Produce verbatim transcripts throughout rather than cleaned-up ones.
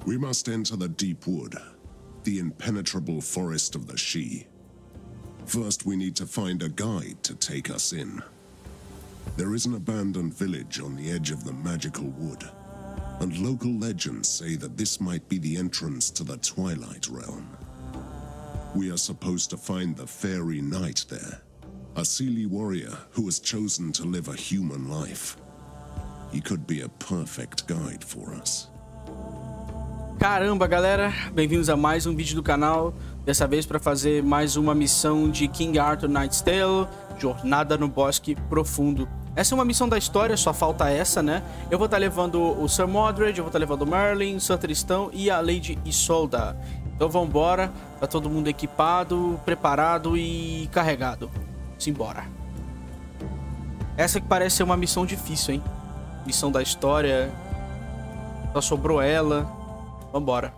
We must enter the deep wood, the impenetrable forest of the Shi. First, we need to find a guide to take us in. There is an abandoned village on the edge of the magical wood, and local legends say that this might be the entrance to the Twilight Realm. We are supposed to find the Fairy Knight there, a Seelie warrior who has chosen to live a human life. He could be a perfect guide for us. Caramba, galera, bem-vindos a mais um vídeo do canal. Dessa vez para fazer mais uma missão de King Arthur Knight's Tale, Jornada no Bosque Profundo. Essa é uma missão da história, só falta essa, né? Eu vou estar levando o Sir Mordred, eu vou estar levando o Merlin, o Sir Tristão e a Lady Isolda. Então vambora, tá todo mundo equipado, preparado e carregado. Simbora. Essa que parece ser uma missão difícil, hein? Missão da história. Só sobrou ela. Vambora.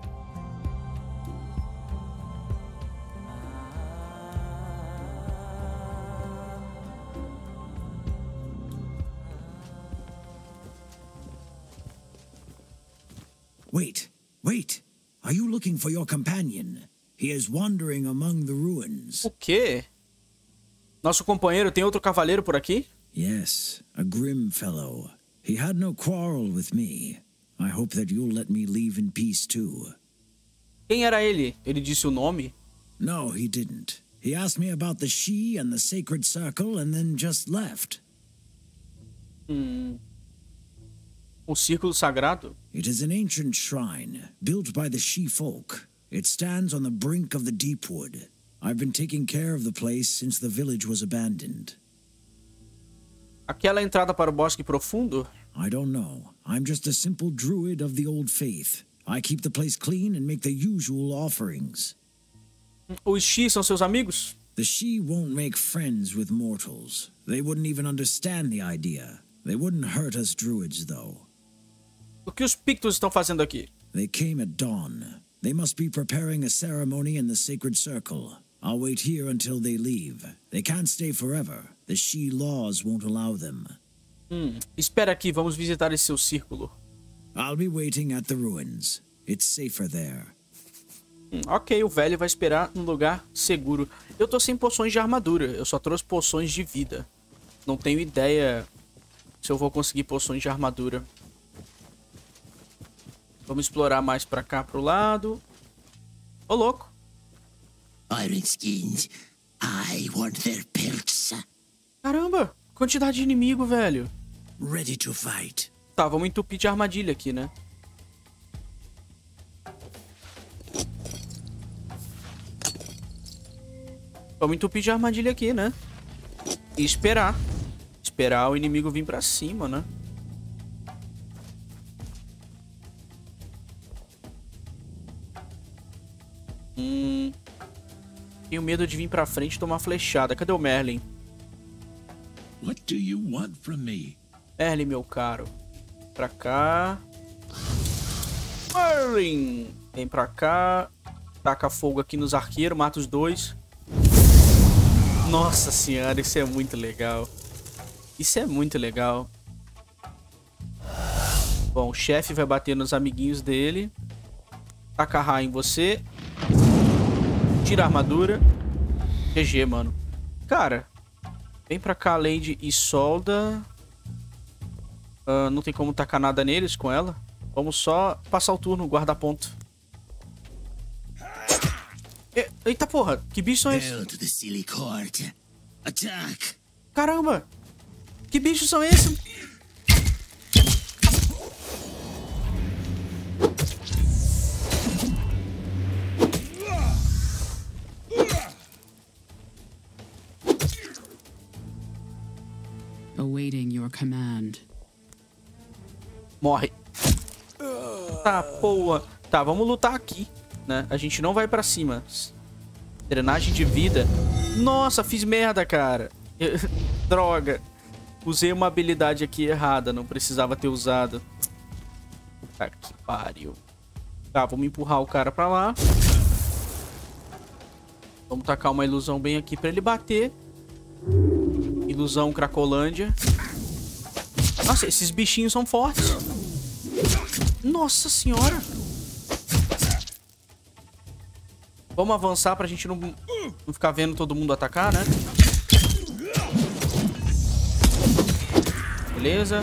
Wait, wait. Are you looking for your companion? He is wandering among the ruins. O quê? Nosso companheiro tem outro cavaleiro por aqui? Yes, a grim fellow. He had no quarrel with me. I hope that you'll let me leave in peace too. Quem era ele? Ele disse o nome? No, he didn't. He asked me about the Shi and the Sacred Circle and then just left. Hmm. O Círculo Sagrado? It is an ancient shrine, built by the Shi folk. It stands on the brink of the deep wood. I've been taking care of the place since the village was abandoned. Aquela entrada para o Bosque Profundo? I don't know. I'm just a simple druid of the old faith. I keep the place clean and make the usual offerings. Os Shi são seus amigos? The Shi won't make friends with mortals. They wouldn't even understand the idea. They wouldn't hurt us druids, though. O que os Pictos estão fazendo aqui? They came at dawn. They must be preparing a ceremony in the Sacred Circle. I'll wait here until they leave. They can't stay forever. The Shi laws won't allow them. Hum, espera aqui, vamos visitar esse seu círculo. I'll be waiting at the ruins. It's safer there. Hum, ok, o velho vai esperar num lugar seguro. Eu tô sem poções de armadura, eu só trouxe poções de vida. Não tenho ideia se eu vou conseguir poções de armadura. Vamos explorar mais pra cá, pro lado. Ô, louco. Iron Skins, I want their pelts. Caramba, quantidade de inimigo, velho. Ready to fight. Tá, vamos entupir de armadilha aqui, né? Vamos entupir de armadilha aqui, né? E esperar. Esperar o inimigo vir pra cima, né? Hum... Tenho medo de vir pra frente e tomar flechada. Cadê o Merlin? What do you want from me? Merlin, meu caro. Pra cá. Merlin! Vem pra cá. Taca fogo aqui nos arqueiros. Mata os dois. Nossa senhora, isso é muito legal. Isso é muito legal. Bom, o chefe vai bater nos amiguinhos dele. Taca raio em você. Tira a armadura. G G, mano. Cara, vem pra cá, Lady Isolda. Uh, não tem como tacar nada neles com ela. Vamos só passar o turno, guardar ponto. E, eita porra, que bicho são esses? Caramba! Que bichos são esses? Awaiting your command. Morre. Tá, porra. Tá, vamos lutar aqui, né? A gente não vai pra cima. Drenagem de vida. Nossa, fiz merda, cara. Droga. Usei uma habilidade aqui errada. Não precisava ter usado. Puta que pariu. Tá, vamos empurrar o cara pra lá. Vamos tacar uma ilusão bem aqui pra ele bater. Ilusão Cracolândia. Nossa, esses bichinhos são fortes. Nossa senhora. Vamos avançar pra gente não, não ficar vendo todo mundo atacar, né? Beleza.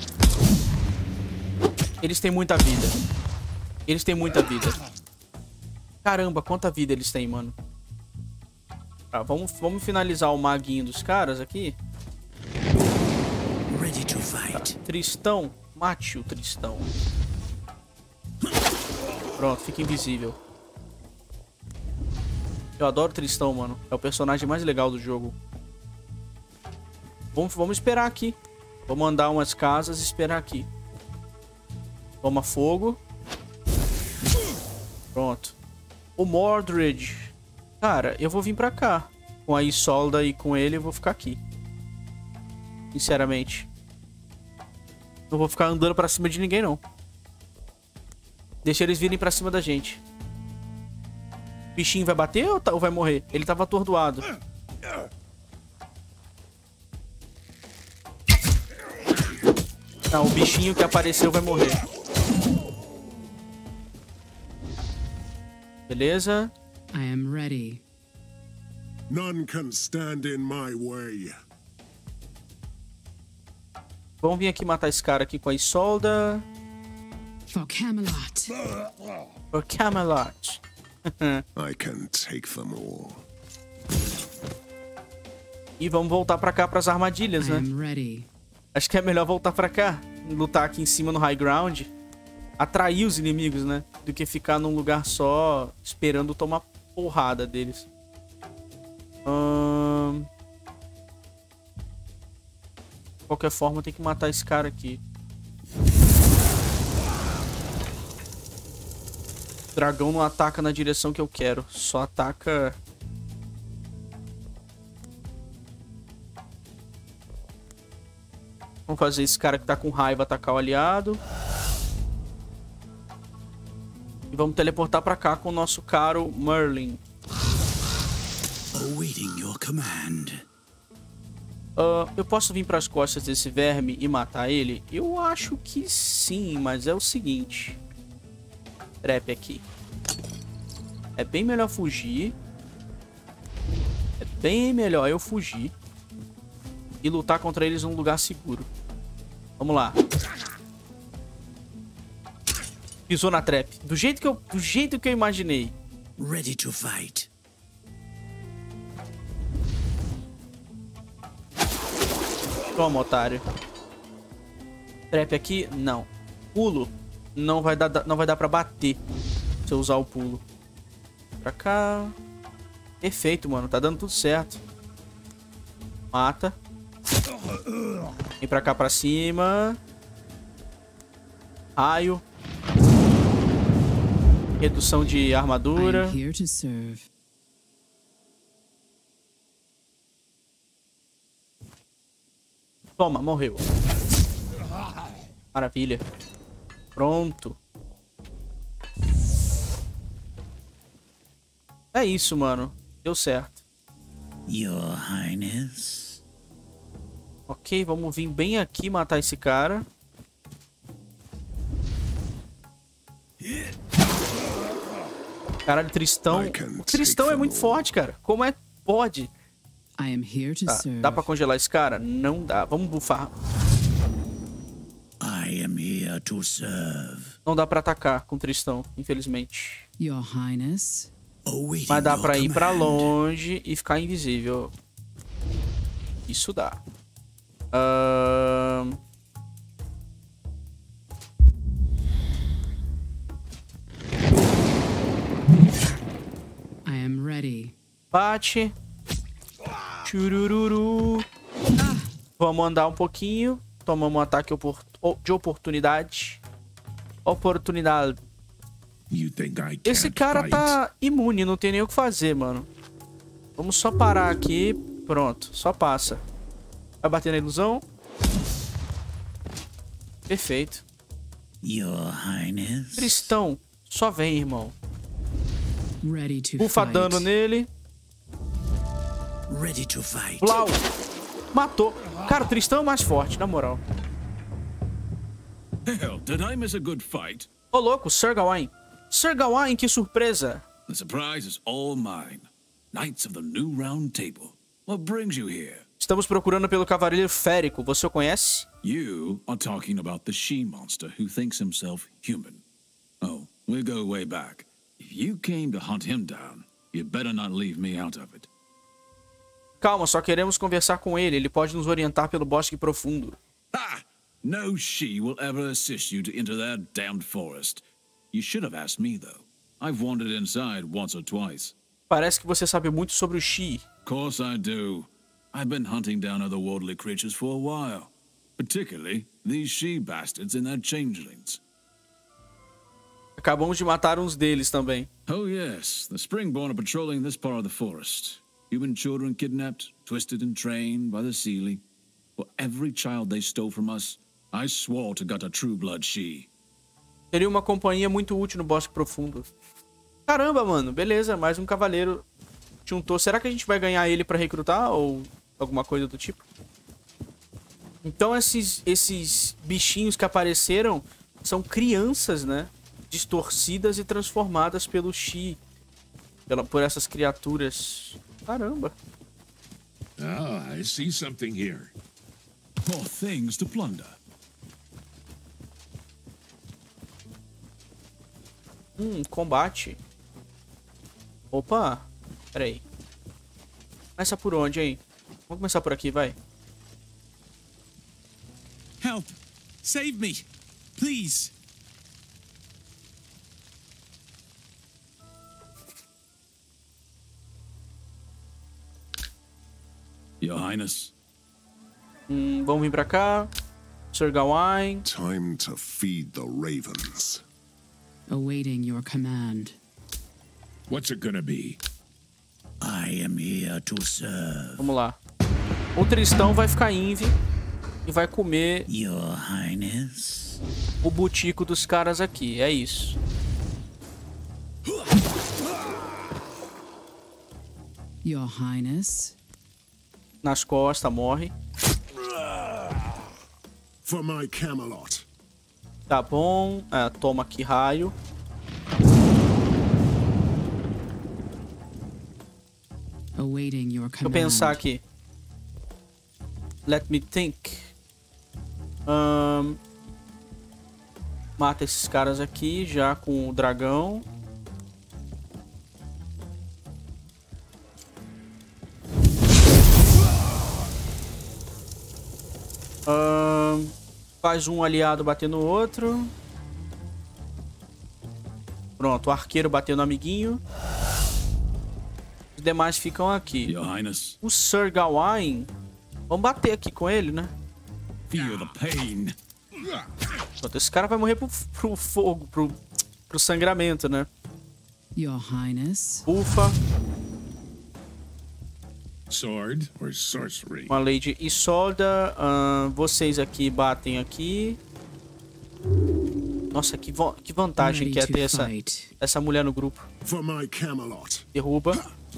Eles têm muita vida. Eles têm muita vida. Caramba, quanta vida eles têm, mano. Tá, vamos, vamos finalizar o maguinho dos caras aqui. Tá, Tristão. Mate o Tristão. Pronto, fica invisível. Eu adoro Tristão, mano. É o personagem mais legal do jogo. Vamos, vamos esperar aqui. Vamos andar umas casas e esperar aqui. Toma fogo. Pronto. O Mordred. Cara, eu vou vir pra cá. Com a Isolda e com ele eu vou ficar aqui. Sinceramente. Não vou ficar andando pra cima de ninguém, não. Deixa eles virem pra cima da gente. O bichinho vai bater ou, tá, ou vai morrer? Ele tava atordoado. Não, o bichinho que apareceu vai morrer. Beleza. I am ready. None can stand in my way. Vamos vir aqui matar esse cara aqui com a Isolda. For Camelot. For Camelot. I can take them all. E vamos voltar pra cá pras armadilhas, I né? am ready. Acho que é melhor voltar pra cá. Lutar aqui em cima no high ground. Atrair os inimigos, né? Do que ficar num lugar só esperando tomar porrada deles. Hum... De qualquer forma, tem que matar esse cara aqui. O dragão não ataca na direção que eu quero. Só ataca... Vamos fazer esse cara que tá com raiva atacar o aliado. E vamos teleportar pra cá com o nosso caro Merlin. Awaiting your command. Uh, eu posso vir pras costas desse verme e matar ele? Eu acho que sim, mas é o seguinte. Trap aqui. É bem melhor fugir. É bem melhor eu fugir. E lutar contra eles num lugar seguro. Vamos lá. Pisou na trap. Do jeito que eu, do jeito que eu imaginei. Ready to fight. Toma, otário. Trap aqui, não. Pulo. Não vai dar, não vai dar pra bater se eu usar o pulo. Pra cá. Perfeito, mano. Tá dando tudo certo. Mata. Vem pra cá pra cima. Raio. Redução de armadura. I am here to serve. Toma, morreu. Maravilha. Pronto. É isso, mano. Deu certo. Your Highness. Ok, vamos vir bem aqui matar esse cara. Caralho, Tristão. O Tristão é muito forte, cara. Como é que pode? I am here to Tá, serve. dá pra congelar esse cara? Não dá. Vamos bufar. I am here to serve. Não dá pra atacar com o Tristão, infelizmente. Your Highness. Awaiting Mas dá your pra ir pra command. longe e ficar invisível. Isso dá. Ahn... I am ready. Bate. Churururu. Vamos andar um pouquinho. Tomamos um ataque opor- de oportunidade. Oportunidade. You think I can't Esse cara fight? tá imune, não tem nem o que fazer, mano. Vamos só parar aqui. Pronto, só passa. Vai bater na ilusão. Perfeito. Your Highness. Tristão, só vem, irmão. Ready to Bufa fight. dano nele. Ready to fight. Blau. Matou. Cara, o Tristão é o mais forte, na moral. Hell, did I miss a good fight? Ô, louco, Sir Gawain. Sir Gawain, que surpresa. The surprise is all mine. Knights of the New Round Table. What brings you here? Estamos procurando pelo Cavaleiro Férico. Você o conhece? You are talking about the she-monster who thinks himself human. Oh, we go way back. If you came to hunt him down, you better not leave me out of it. Calma, só queremos conversar com ele. Ele pode nos orientar pelo Bosque Profundo. Ha! No she will ever assist you to enter that damned forest. You should have asked me, though. I've wandered inside once or twice. Parece que você sabe muito sobre o She. Of course I do. I've been hunting down otherworldly creatures for a while. Particularly these she-bastards and their changelings. Acabamos de matar uns deles também. Oh yes, the Springborn are patrolling this part of the forest. Human children kidnapped, twisted and trained by the Seelie. For every child they stole from us, I swore to gut a true blood she. Seria uma companhia muito útil no Bosque Profundo. Caramba, mano. Beleza, mais um cavaleiro juntou. Será que a gente vai ganhar ele pra recrutar ou alguma coisa do tipo? Então esses, esses bichinhos que apareceram são crianças, né? Distorcidas e transformadas pelo She. Pela, por essas criaturas. Caramba. Ah, I see something here. More things to plunder. Hum, combate. Opa. Pera aí. Começa por onde, hein? Vamos começar por aqui, vai. Help! Save me! Please! Your Highness. Hum, vamos vir pra cá. Sir Gawain. Time to feed the ravens. Awaiting your command. What's it gonna be? I am here to serve. Vamos lá. O Tristão vai ficar invi e vai comer Your Highness. o butico dos caras aqui. É isso. Your Highness. Nas costas, morre. For my Camelot. Tá bom. É, toma aqui raio. Awaiting your Deixa eu command. pensar aqui. Let me think. Ahn, mata esses caras aqui já com o dragão. Ahn, faz um aliado bater no outro. Pronto, o arqueiro bateu no amiguinho. Os demais ficam aqui. Your Highness. O Sir Gawain. Vamos bater aqui com ele, né? Feel the pain. Pronto, esse cara vai morrer pro, pro fogo, pro, pro sangramento, né? Your Highness. Ufa, Sword or sorcery? uma Lady Isolda. ahn, vocês aqui batem aqui. Nossa, que, vo- que vantagem Ready que é to ter essa, fight. essa mulher no grupo. For my Camelot. Derruba.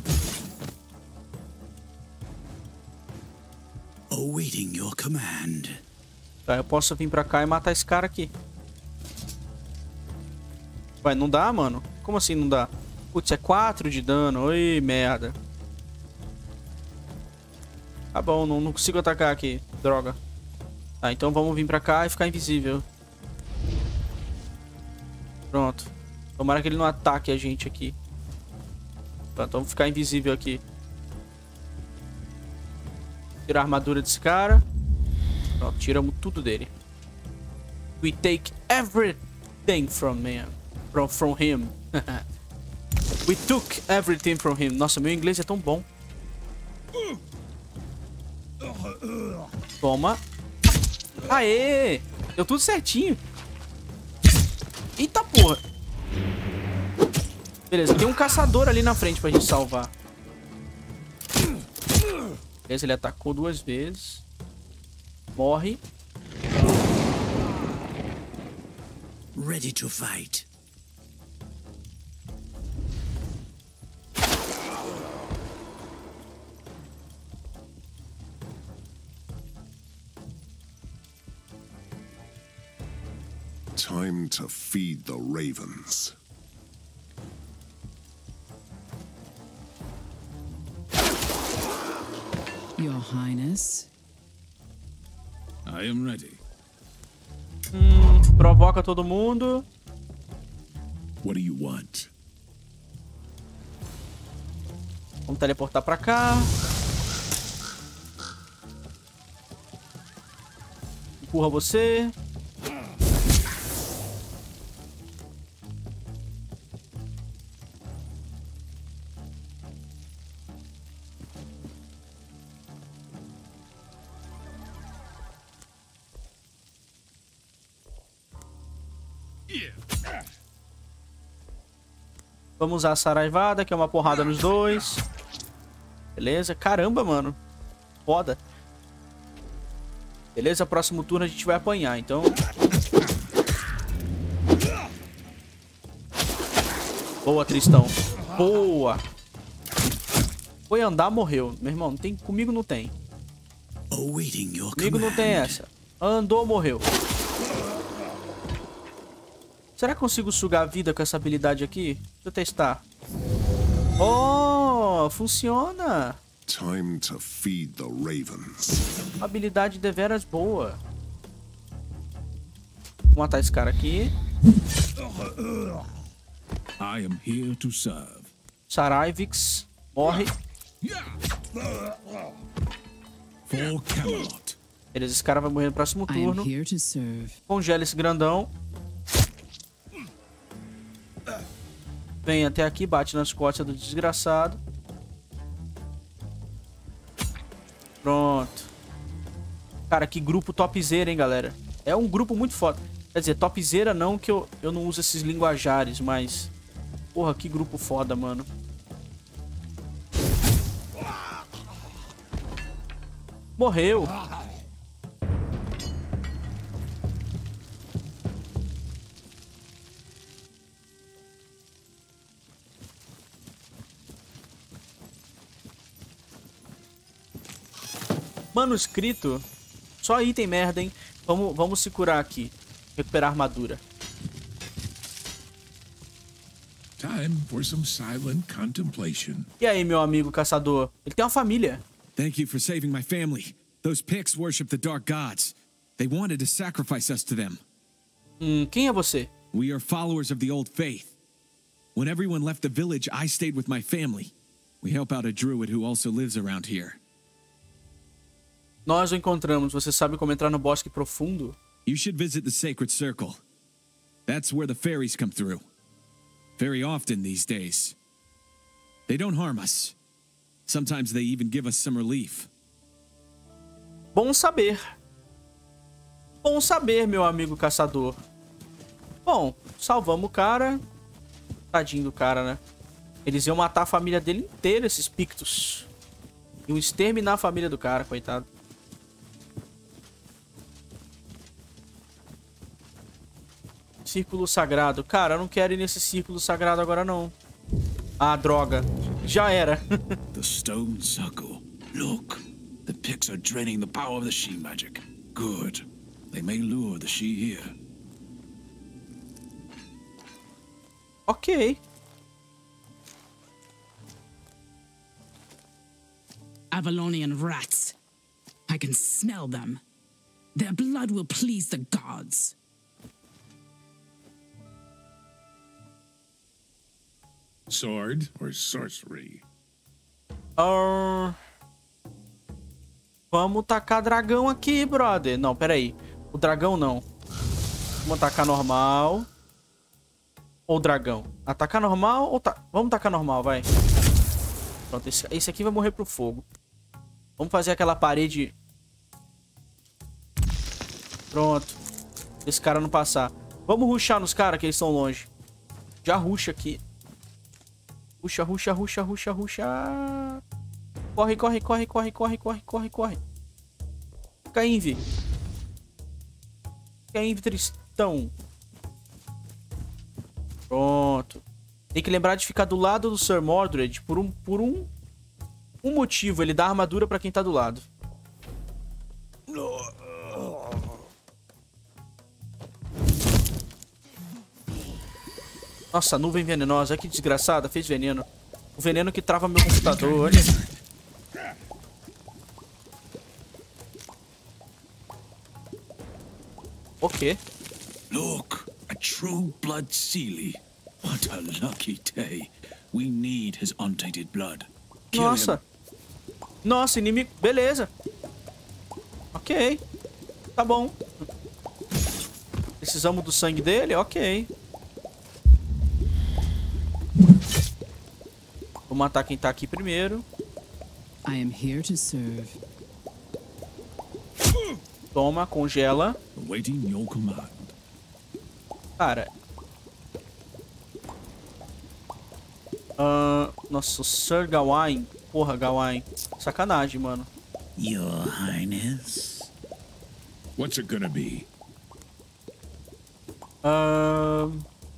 Awaiting your command. Tá, eu posso vir pra cá e matar esse cara aqui. Vai, não dá, mano? Como assim não dá? Putz, é quatro de dano. Oi, merda. Tá bom, não, não consigo atacar aqui. Droga. Tá, então vamos vir pra cá e ficar invisível. Pronto. Tomara que ele não ataque a gente aqui. Pronto, vamos ficar invisível aqui. Tirar a armadura desse cara. Pronto, tiramos tudo dele. We take everything from him. From, from him. We took everything from him. Nossa, meu inglês é tão bom. Toma. Aê! Deu tudo certinho. Eita porra. Beleza, tem um caçador ali na frente pra gente salvar. Beleza, ele atacou duas vezes. Morre. Ready to fight. Time to feed the ravens. Your Highness. I am ready. Hum, provoca todo mundo. What do you want? Vamos teleportar pra cá. Empurra você. Vamos usar a Saraivada, que é uma porrada nos dois. Beleza? Caramba, mano. Foda. Beleza? Próximo turno a gente vai apanhar, então... Boa, Tristão. Boa. Foi andar, morreu. Meu irmão, não tem... comigo não tem. Comigo não tem essa. Andou, morreu. Será que consigo sugar a vida com essa habilidade aqui? Deixa eu testar. Oh, funciona. Time to feed the ravens. Habilidade deveras boa. Vou matar esse cara aqui. I am here to serve. Saraivix morre. For Camelot. Beleza, esse cara vai morrer no próximo I am turno. here to serve. Congela esse grandão. Vem até aqui, bate nas costas do desgraçado. Pronto. Cara, que grupo topzera, hein, galera. É um grupo muito foda. Quer dizer, topzera não, que eu, eu não uso esses linguajares, mas... Porra, que grupo foda, mano. Morreu. Manuscrito. Só item merda, hein? Vamos, vamos se curar aqui. Recuperar armadura. Time for some silent contemplation. E aí, meu amigo caçador? Ele tem uma família. Thank you for saving my family. Those Picts worship the dark gods. They wanted to sacrifice us to them. Hum, quem é você? We are followers of the old faith. When everyone left the village, I stayed with my family. We help out a druid who also lives around here. Nós o encontramos. Você sabe como entrar no bosque profundo? You should visit the Sacred Circle. That's where the fairies come through. Very often these days. They don't harm us. Sometimes they even give us some relief. Bom saber. Bom saber, meu amigo caçador. Bom, salvamos o cara. Tadinho do cara, né? Eles iam matar a família dele inteira, esses Pictos. Iam exterminar a família do cara, coitado. Círculo sagrado. Cara, eu não quero ir nesse círculo sagrado agora, não. Ah, droga. Já era. The stone circle. Look. The Picts are draining the power of the she magic. Good. They may lure the she here. Ok. Avalonian rats. I can smell them. Their blood will please the gods. Sword or sorcery? Uh... Vamos tacar dragão aqui, brother. Não, pera aí. O dragão não. Vamos tacar normal. Ou dragão? Atacar normal ou... Ta... Vamos tacar normal, vai. Pronto, esse, esse aqui vai morrer pro fogo. Vamos fazer aquela parede. Pronto. Esse cara não passar. Vamos rushar nos caras que eles estão longe. Já rusha aqui. Ruxa, ruxa, ruxa, ruxa, ruxa. Corre, corre, corre, corre, corre, corre, corre, corre. Fica Invi. Fica Invi, Tristão. Pronto. Tem que lembrar de ficar do lado do Sir Mordred por um, por um, um motivo. Ele dá armadura pra quem tá do lado. Nossa, nuvem venenosa. Que desgraçada. Fez veneno. O veneno que trava meu computador. Olha. O quê? Look, a true blood Seelie. What a lucky day. We need his untainted blood. Kill Nossa. him. Nossa, inimigo. Beleza. Ok. Tá bom. Precisamos do sangue dele? Ok. Vou matar quem tá aqui primeiro. I am here to serve. Toma, congela. Awaiting your command. Cara. Uh, nossa, Sir Gawain. Porra, Gawain. Sacanagem, mano. Your Highness? What's it gonna be? Uh...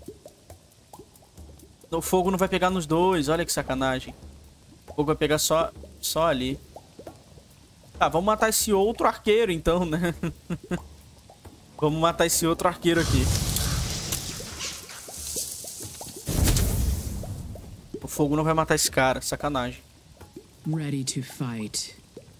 O fogo não vai pegar nos dois. Olha que sacanagem. O fogo vai pegar só, só ali. Tá, vamos matar esse outro arqueiro então, né? Vamos matar esse outro arqueiro aqui. O fogo não vai matar esse cara. Sacanagem. Ready to fight.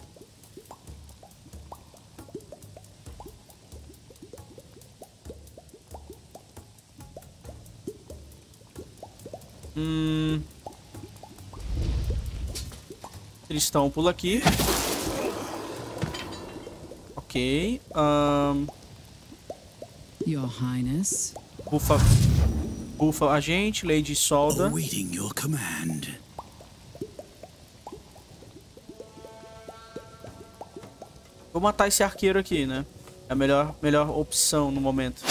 Hum... Cristão pula aqui. Ok. Um... Your Highness. Bufa. Bufa a gente, Lady Solda. Awaiting your command. Vou matar esse arqueiro aqui, né? É a melhor, melhor opção no momento.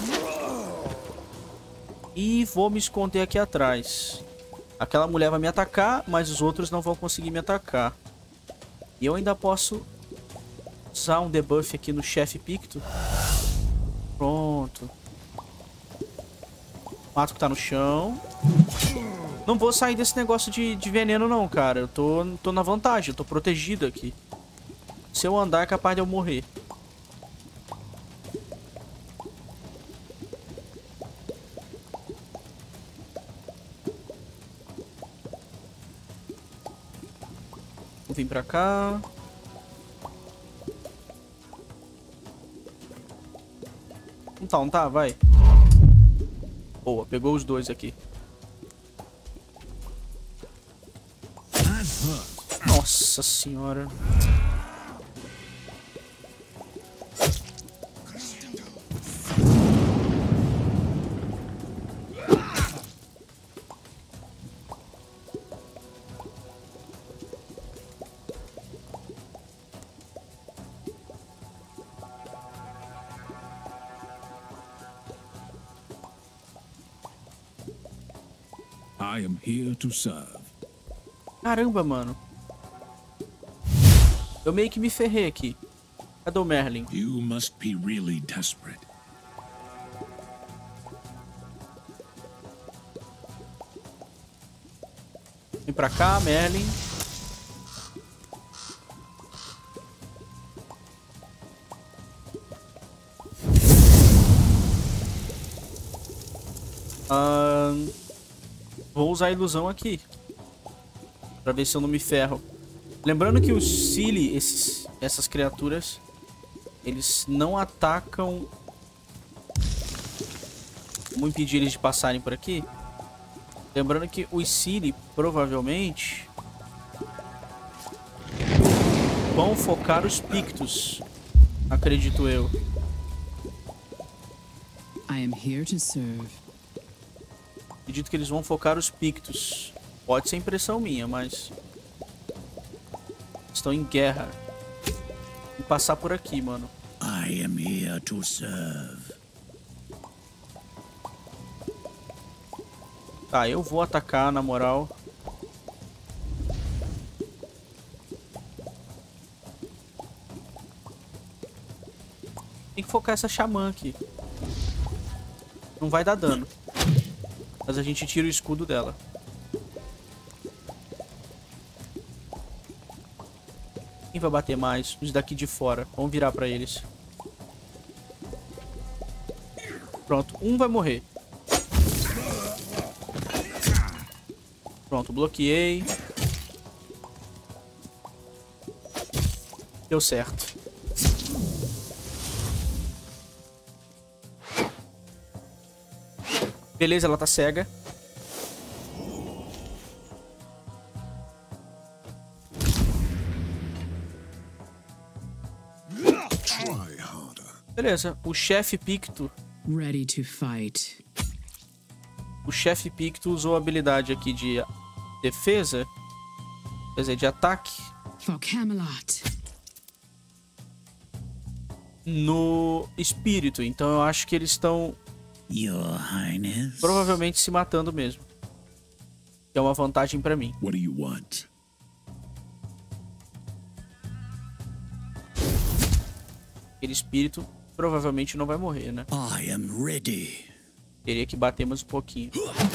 E vou me esconder aqui atrás. Aquela mulher vai me atacar, mas os outros não vão conseguir me atacar. E eu ainda posso usar um debuff aqui no chefe Picto. Pronto. Mato que tá no chão. Não vou sair desse negócio de, de veneno não, cara. Eu tô, tô na vantagem, eu tô protegido aqui. Se eu andar é capaz de eu morrer. Vou vir pra cá. Não tá, não tá, vai. Boa, pegou os dois aqui. Nossa senhora. I am here to serve. Caramba, mano. Eu meio que me ferrei aqui. Cadê o Merlin? You must be really desperate. Vem pra cá, Merlin. Ah, vou usar a ilusão aqui. Pra ver se eu não me ferro. Lembrando que os Seelie, esses, essas criaturas, eles não atacam. Vamos impedir eles de passarem por aqui. Lembrando que os Seelie provavelmente vão focar os Pictos, acredito eu. I am here to serve. Acredito que eles vão focar os Pictos. Pode ser impressão minha, mas estão em guerra. Vou passar por aqui, mano. I am here to serve. Tá, eu vou atacar, na moral. Tem que focar essa xamã aqui. Não vai dar dano. Mas a gente tira o escudo dela. Quem vai bater mais? Os daqui de fora. Vamos virar pra eles. Pronto, um vai morrer. Pronto, bloqueei. Deu certo. Beleza, ela tá cega. Beleza, o chefe Picto. Ready to fight. O chefe Picto usou a habilidade aqui de defesa. Quer dizer, de ataque. For Camelot. No espírito. Então eu acho que eles estão Your Highness. provavelmente se matando mesmo. Que é uma vantagem pra mim. What do you want? Aquele espírito provavelmente não vai morrer, né? I am ready. Teria que bater mais um pouquinho.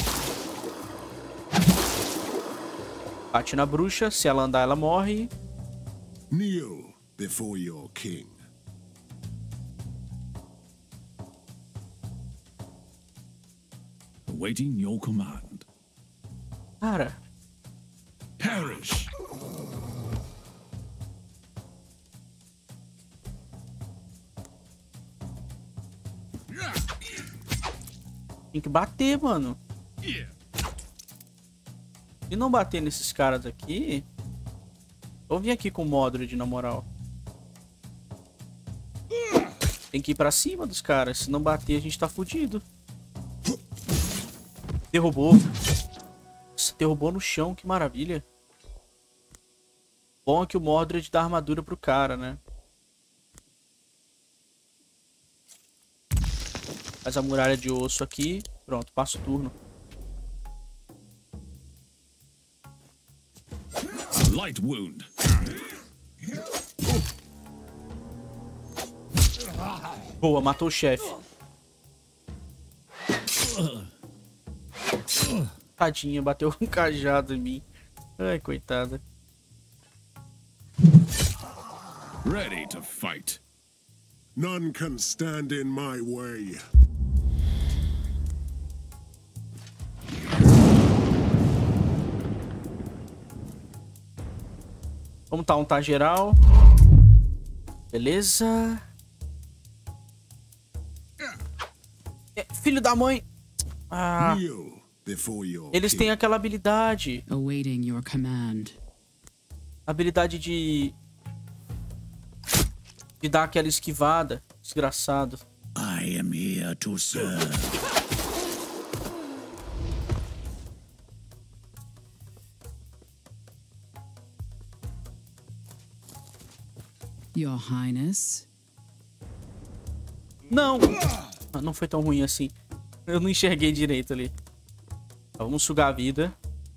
Bate na bruxa. Se ela andar, ela morre. Kneel before your king. Awaiting your command. Cara, Perish! tem que bater, mano. Se não bater nesses caras aqui... Vou vir aqui com o Modred, na moral. Tem que ir pra cima dos caras. Se não bater, a gente tá fudido. Derrubou. Nossa, derrubou no chão, que maravilha. Bom é que o Mordred dá armadura pro cara, né? Faz a muralha de osso aqui. Pronto, passa o turno. Light wound. Boa, matou o chefe. Tadinha, bateu um cajado em mim. Ai, coitada. Ready to fight. None can stand in my way. Vamos tauntar geral. Beleza. É, filho da mãe. Ah, Kneel before your eles king. têm aquela habilidade. Awaiting your command. Habilidade de... De dar aquela esquivada. Desgraçado. I am here to serve. Your Highness. Não! Ah, não foi tão ruim assim. Eu não enxerguei direito ali. Vamos sugar a vida.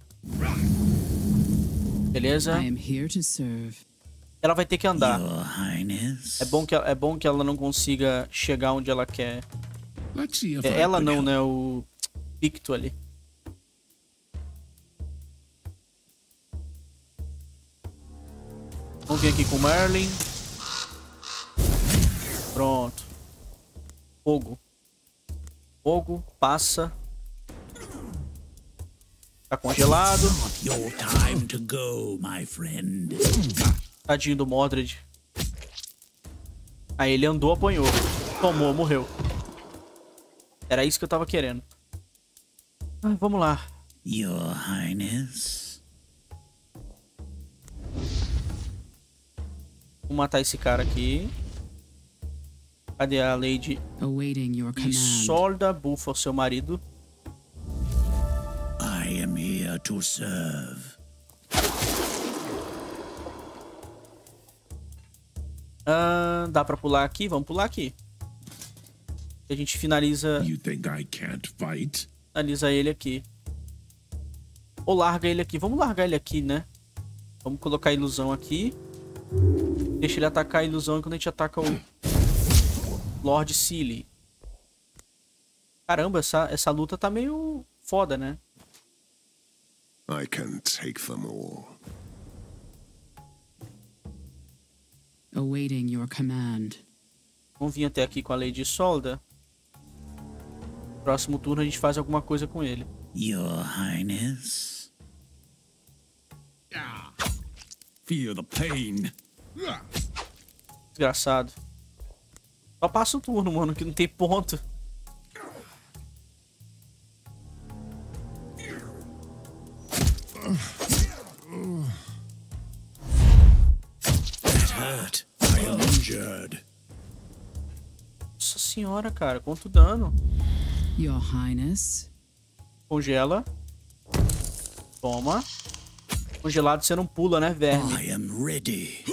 Beleza. I am here to serve. Ela vai ter que andar. Your Highness. É bom que, é bom que ela não consiga chegar onde ela quer. Let's see if É, I ela can não, help. né? O Picto ali. Vamos vir aqui com o Merlin. Pronto. Fogo. Fogo, passa. Tá congelado. Not your time to go, my friend. Tadinho do Mordred. Aí ele andou, apanhou. Tomou, morreu. Era isso que eu tava querendo. Ah, vamos lá. Your Highness. Vou matar esse cara aqui. Cadê a Lady Awaiting your command. Isolda? Bufa o seu marido. I am here to serve. Ah, dá pra pular aqui? Vamos pular aqui. A gente finaliza, You think I can't fight? finaliza ele aqui. Ou larga ele aqui. Vamos largar ele aqui, né? Vamos colocar a ilusão aqui. Deixa ele atacar a ilusão enquanto a gente ataca o Lord Sealy. Caramba, essa, essa luta tá meio foda, né? I can take them all. Awaiting your command. Vamos vir até aqui com a Lady Isolda. Próximo turno a gente faz alguma coisa com ele. Your Highness. Feel the pain. Desgraçado. Só passa o turno, mano, que não tem ponto. That hurt. I am injured. Nossa senhora, cara. Quanto dano. Your Highness. Congela. Toma. Congelado você não pula, né, verme? I am ready.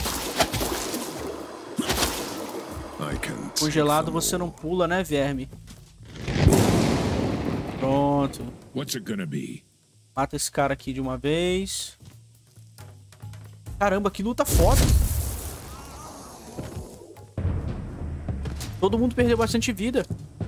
I can take Congelado them você all. não pula, né, verme? Pronto. What's it gonna be? Mata esse cara aqui de uma vez. Caramba, que luta foda. Todo mundo perdeu bastante vida.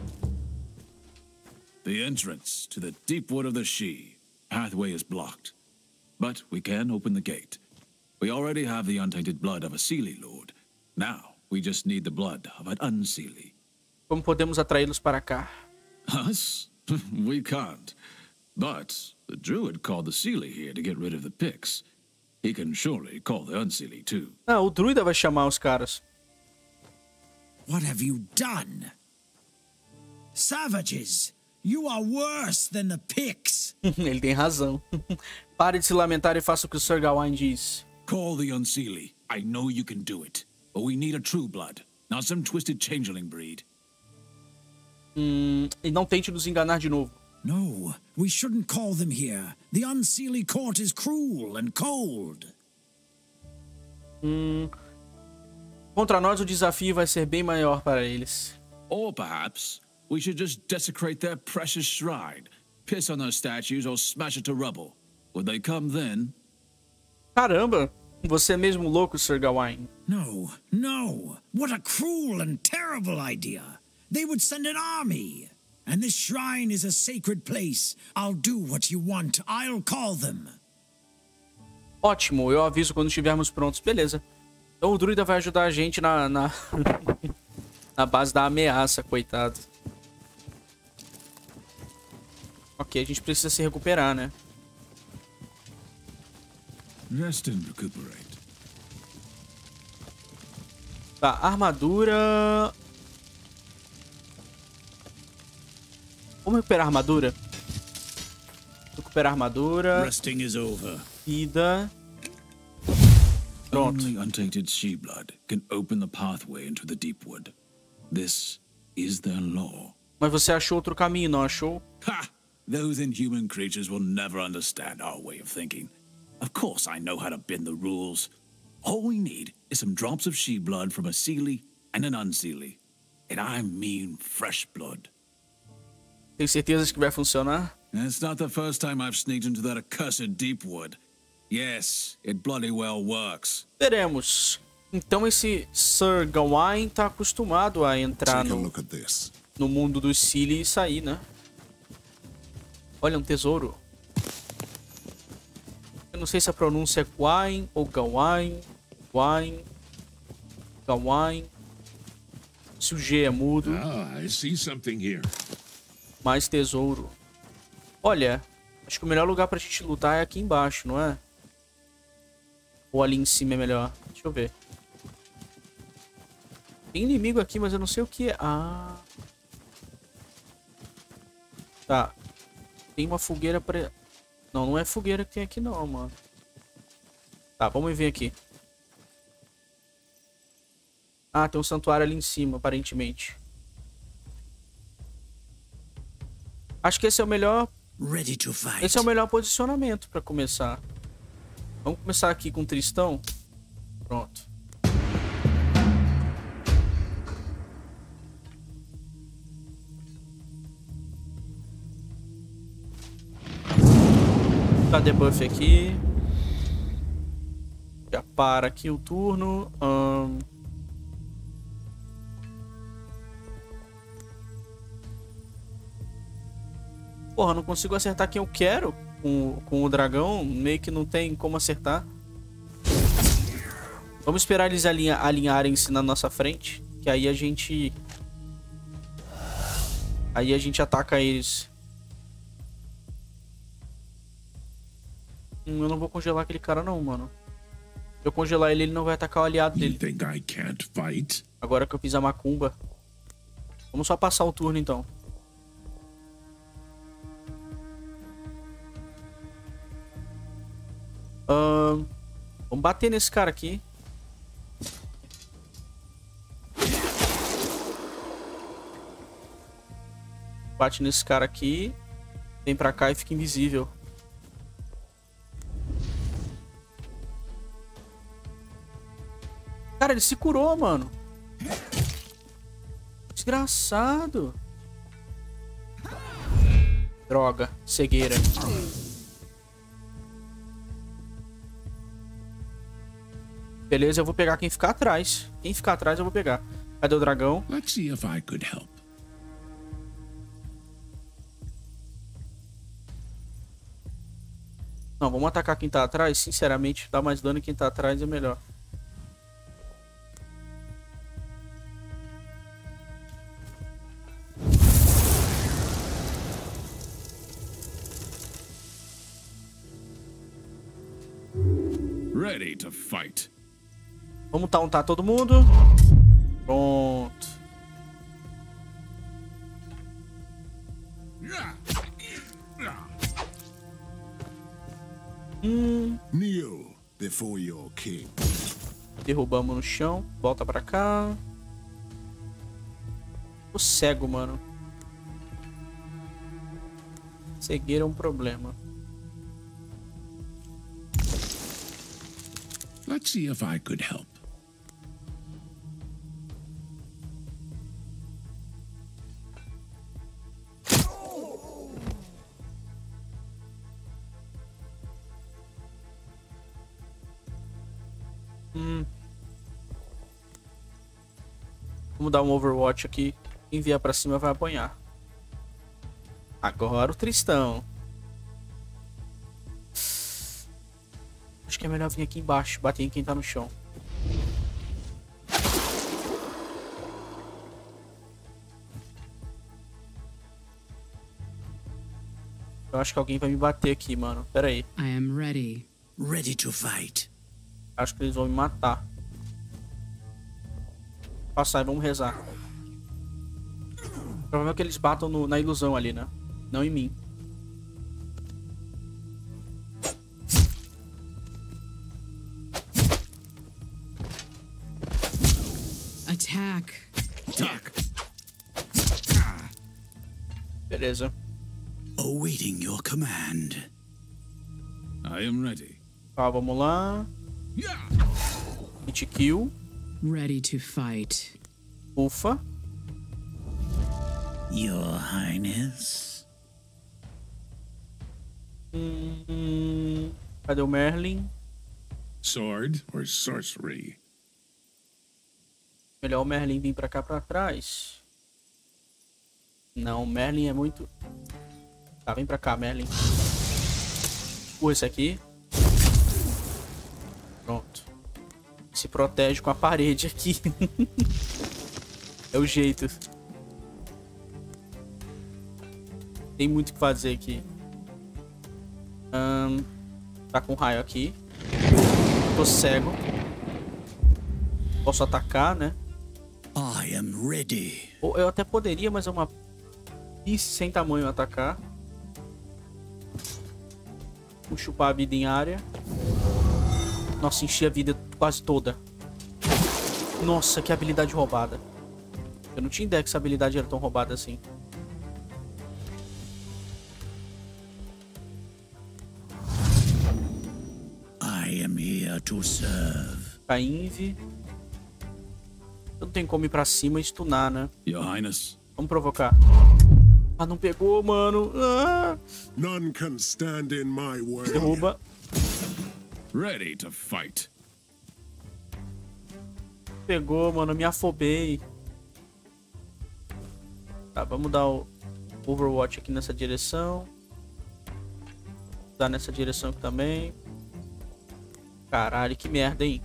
The entrance to the deep wood of the She. Pathway is blocked. But we can open the gate. We already have the untainted blood of a Seelie Lord. Now, we just need the blood of an Unseelie. Como podemos atraí-los para cá? Us? We can't. But the Druid called the Seelie here to get rid of the Picts. He can surely call the Unseelie too. Ah, o druida vai chamar os caras. What have you done? Savages! You are worse than the Picts! Ele tem razão. Pare de se lamentar e faça o que o Sir Gawain diz. Call the Unseelie. I know you can do it. But we need a true blood, not some twisted changeling breed. Hum, e não tente nos enganar de novo. No, we shouldn't call them here. The Unseelie court is cruel and cold. Hum, contra nós o desafio vai ser bem maior para eles. Or perhaps we should just desecrate their precious shrine, piss on their statues, or smash it to rubble. Would they come then? Caramba, você é mesmo louco, Sir Gawain. No, no. What a cruel and terrible idea. They would send an army. And this shrine is a sacred place. I'll do what you want. I'll call them. Ótimo, eu aviso quando estivermos prontos. Beleza. Então o druida vai ajudar a gente na, na, na base da ameaça, coitado. Ok, a gente precisa se recuperar, né? Rest and recuperate. Tá, armadura... Vamos recuperar a armadura? Recuperar a armadura. Resting is over. Vida. Pronto. Only untainted she blood can open the pathway into the deep wood. This is their law. Mas você achou outro caminho, não achou? Ha! Those inhuman creatures will never understand our way of thinking. Of course I know how to bend the rules. All we need is some drops of she blood from a Seelie and an Unseelie. And I mean fresh blood. Tem certeza que vai funcionar? It's not the first time I've sneaked into that accursed deep wood. Yes, it bloody well works. Veremos. Então esse Sir Gawain tá acostumado a entrar Take a no, look at this. no mundo dos Seelie e sair, né? Olha, um tesouro. Eu não sei se a pronúncia é Gawain ou Gawain. Gawain. Gawain. Se o G é mudo. Ah, I see something here. Mais tesouro. Olha, acho que o melhor lugar pra gente lutar é aqui embaixo, não é? Ou ali em cima é melhor? Deixa eu ver. Tem inimigo aqui, mas eu não sei o que é. Ah. Tá. Tem uma fogueira pra... Não, não é fogueira que tem aqui não, mano. Tá, vamos ver aqui. Ah, tem um santuário ali em cima, aparentemente. Acho que esse é o melhor... Ready to fight. Esse é o melhor posicionamento pra começar. Vamos começar aqui com o Tristão. Pronto. Dá debuff aqui. Já para aqui o turno. Hum... Porra, não consigo acertar quem eu quero com, com o dragão. Meio que não tem como acertar. Vamos esperar eles alinha, alinharem-se na nossa frente. Que aí a gente... Aí a gente ataca eles. Hum, eu não vou congelar aquele cara não, mano. Se eu congelar ele, ele não vai atacar o aliado You dele. think I can't fight? Agora que eu fiz a macumba. Vamos só passar o turno então. Uh, vamos bater nesse cara aqui. Bate nesse cara aqui. Vem pra cá e fica invisível. Cara, ele se curou, mano. Desgraçado. Droga, cegueira. Beleza, eu vou pegar quem ficar atrás. Quem ficar atrás eu vou pegar. Cadê o dragão? Let's see if I could help. Não, vamos atacar quem tá atrás. Sinceramente, dá mais dano quem tá atrás é melhor. Ready to fight. Vamos tauntar todo mundo. Pronto. Hum. Kneel before your king. Derrubamos no chão. Volta pra cá. Tô cego, mano. Cegueira é um problema. Let's see if I could help. Hum. Vamos dar um Overwatch aqui. Quem vier pra cima vai apanhar. Agora o Tristão. Acho que é melhor vir aqui embaixo. Bater em quem tá no chão. Eu acho que alguém vai me bater aqui, mano. Pera aí. I am ready. Ready to fight. Acho que eles vão me matar. Passar e vamos rezar. Provavelmente que eles batam no, na ilusão ali, né? Não em mim. Attack. Attack. Beleza. Awaiting your command. I am ready. Tá, vamos lá. Hit kill. Ready to fight. Ufa. Your Highness. Hum, hum. Cadê o Merlin? Sword or sorcery? Melhor o Merlin vir pra cá pra trás. Não, o Merlin é muito... Tá, vem pra cá, Merlin. Pô, esse aqui. Pronto. Se protege com a parede aqui. É o jeito. Tem muito o que fazer aqui. Hum, tá com raio aqui. Tô cego. Posso atacar, né? I am ready. Ou eu até poderia, mas é uma piece sem tamanho atacar. Vou chupar a vida em área. Nossa, enchi a vida quase toda. Nossa, que habilidade roubada. Eu não tinha ideia que essa habilidade era tão roubada assim. I am here to serve. A Invi. Eu não tenho como ir pra cima e stunar, né? Your Highness. Vamos provocar. Ah, não pegou, mano. Ah. None can stand in my way. Derruba. Ready to fight. Pegou, mano. Me afobei. Tá, vamos dar o Overwatch aqui nessa direção. Dar nessa direção aqui também. Caralho, que merda, hein?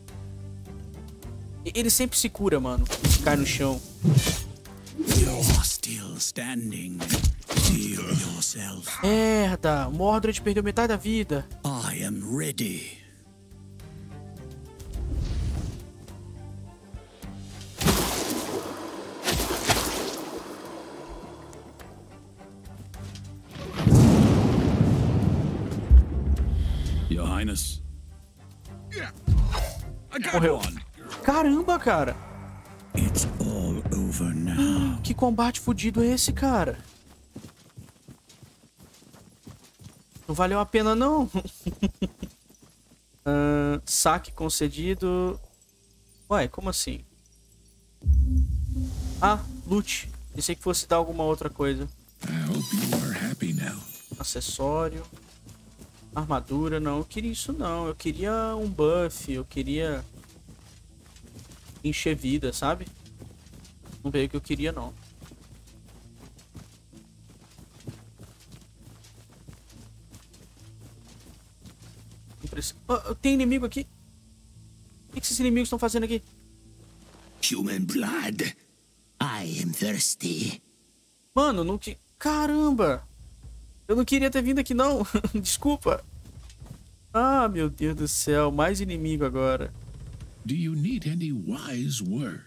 Ele sempre se cura, mano. Cai no chão. You're still standing. Heal yourself. Merda, o Mordred perdeu metade da vida. I am ready. Your Highness. Morreu. Caramba, cara. It's all over now. Que combate fudido é esse, cara? Não valeu a pena, não. uh, saque concedido. Ué, como assim? Ah, loot. Pensei que fosse dar alguma outra coisa. I hope you are happy now. Acessório. Armadura, não. Eu queria isso, não. Eu queria um buff. Eu queria encher vida, sabe? Não veio o que eu queria, não. Oh, tem inimigo aqui. O que esses inimigos estão fazendo aqui? Human blood. I am thirsty. Mano, não que... Caramba! Eu não queria ter vindo aqui, não. Desculpa. Ah, meu Deus do céu. Mais inimigo agora. Do you need any wise words?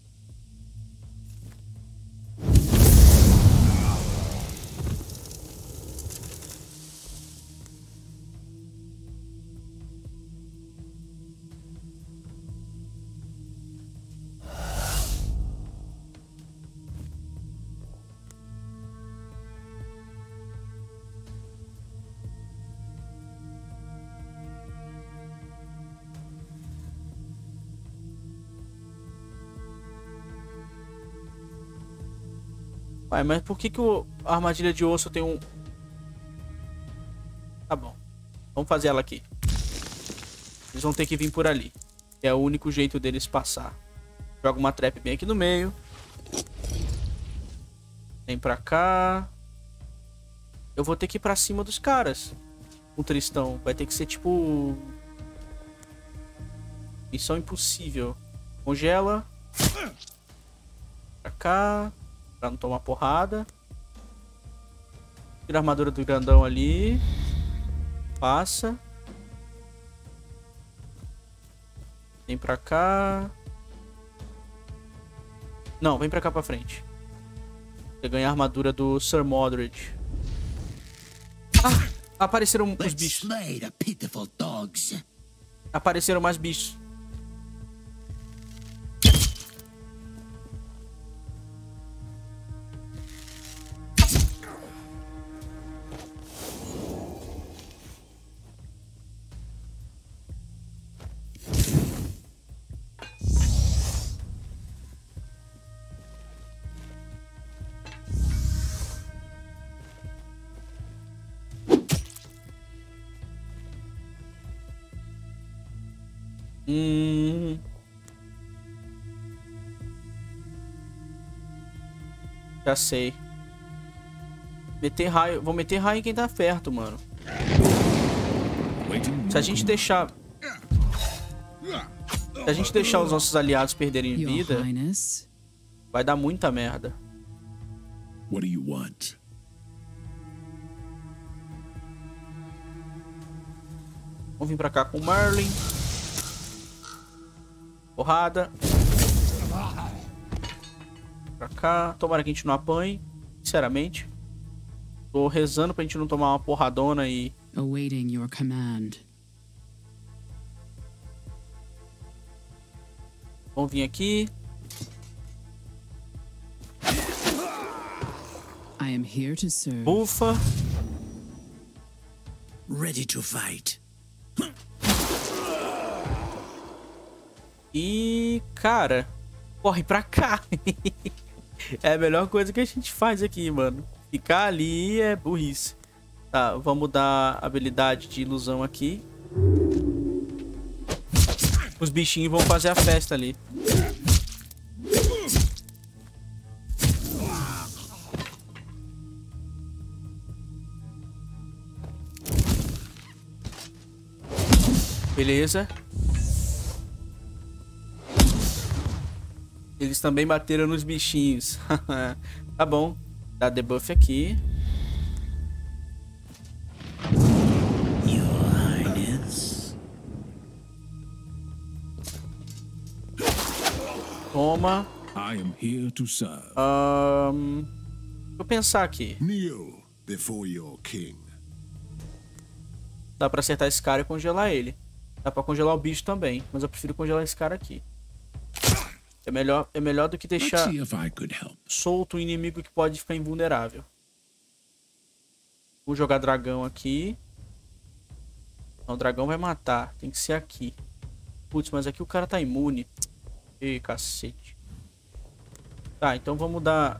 Ué, mas por que que o... a armadilha de osso tem um... Tá bom. Vamos fazer ela aqui. Eles vão ter que vir por ali. É o único jeito deles passar. Joga uma trap bem aqui no meio. Vem pra cá. Eu vou ter que ir pra cima dos caras. O Tristão. Vai ter que ser tipo... Missão impossível. Congela. Pra cá. Pra não tomar porrada. Tira a armadura do grandão ali. Passa. Vem pra cá. Não, vem pra cá pra frente. Você ganha a armadura do Sir Mordred. Ah, apareceram os bichos. Apareceram mais bichos. Hum. Já sei. Meter raio. Vou meter raio em quem tá perto, mano. Se a gente deixar... Se a gente deixar os nossos aliados perderem vida, vai dar muita merda. What do you want? Vamos vir pra cá com o Merlin. Porrada. Pra cá. Tomara que a gente não apanhe. Sinceramente. Tô rezando pra gente não tomar uma porradona e... Awaiting your command. Vamos vir aqui. I am here to serve. Bufa. Ready to fight. E, cara, corre pra cá. É a melhor coisa que a gente faz aqui, mano. Ficar ali é burrice. Tá, vamos dar habilidade de ilusão aqui. Os bichinhos vão fazer a festa ali. Beleza. Eles também bateram nos bichinhos. Tá bom. Dá debuff aqui. Your Highness. Toma. I am here to serve. Um, deixa eu pensar aqui. Kneel before your king. Dá pra acertar esse cara e congelar ele. Dá pra congelar o bicho também, mas eu prefiro congelar esse cara aqui. É melhor, é melhor do que deixar solto um inimigo que pode ficar invulnerável. Vou jogar dragão aqui. Não, o dragão vai matar. Tem que ser aqui. Putz, mas aqui o cara tá imune. Ih, cacete. Tá, então vamos dar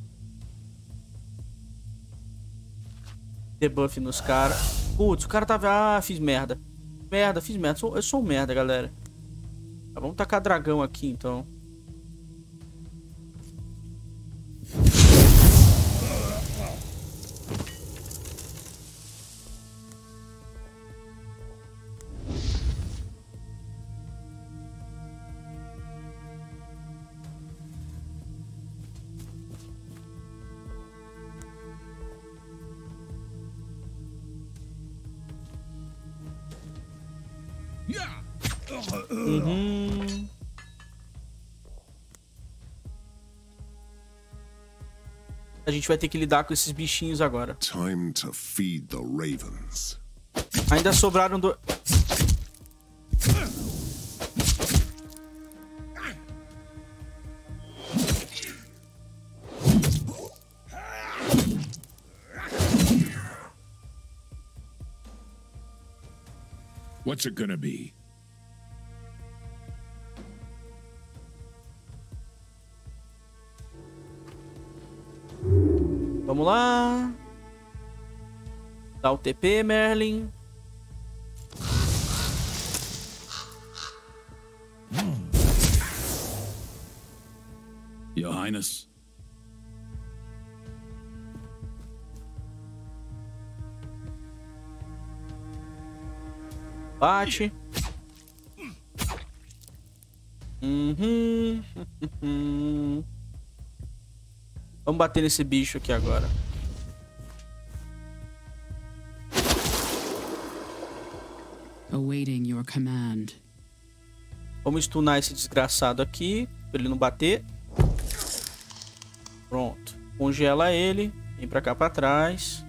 debuff nos caras. Putz, o cara tava... Ah, fiz merda. Merda, fiz merda. Eu sou, eu sou um merda, galera. Tá, vamos tacar dragão aqui, então. Uhum. A gente vai ter que lidar com esses bichinhos agora. Time to feed the ravens. Ainda sobraram do... What's it gonna be? Vamos lá. Dá o T P, Merlin. Your Highness. Bate. Uhum. Vamos bater nesse bicho aqui agora. Awaiting your command. Vamos stunar esse desgraçado aqui, pra ele não bater. Pronto. Congela ele. Vem pra cá pra trás.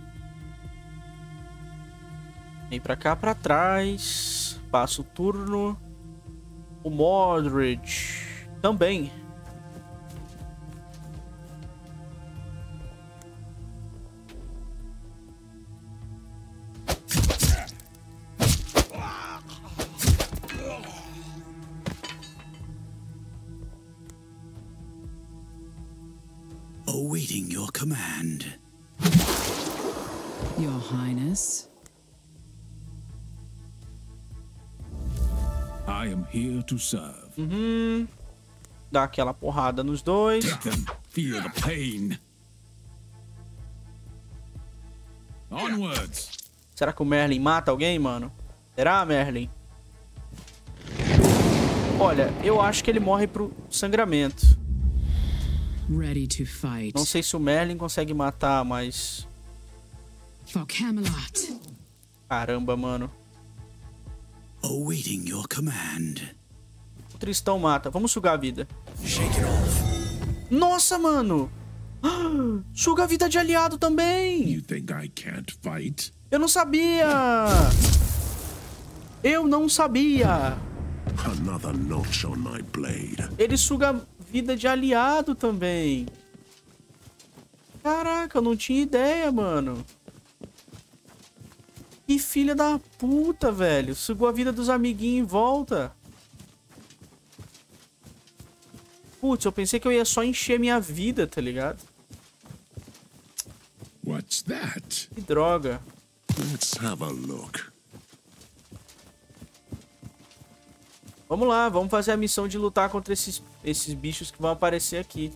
Vem pra cá pra trás. Passa o turno. O Mordred também. Awaiting your command. Your Highness. I am here to serve. Uhum. Dá aquela porrada nos dois. Take them. Feel the pain. Onwards. Será que o Merlin mata alguém, mano? Será, Merlin? Olha, eu acho que ele morre pro sangramento. Ready to fight. Não sei se o Merlin consegue matar, mas... For Camelot. Caramba, mano. Awaiting your command. O Tristão mata. Vamos sugar a vida. Shake it off. Nossa, mano! Suga a vida de aliado também! You think I can't fight? Eu não sabia! Eu não sabia! Another notch on my blade. Ele suga vida de aliado também. Caraca, eu não tinha ideia, mano. Que filha da puta, velho. Sugou a vida dos amiguinhos em volta. Putz, eu pensei que eu ia só encher minha vida, tá ligado? What's that? Que droga. Let's have a look. Vamos lá, vamos fazer a missão de lutar contra esses, esses bichos que vão aparecer aqui.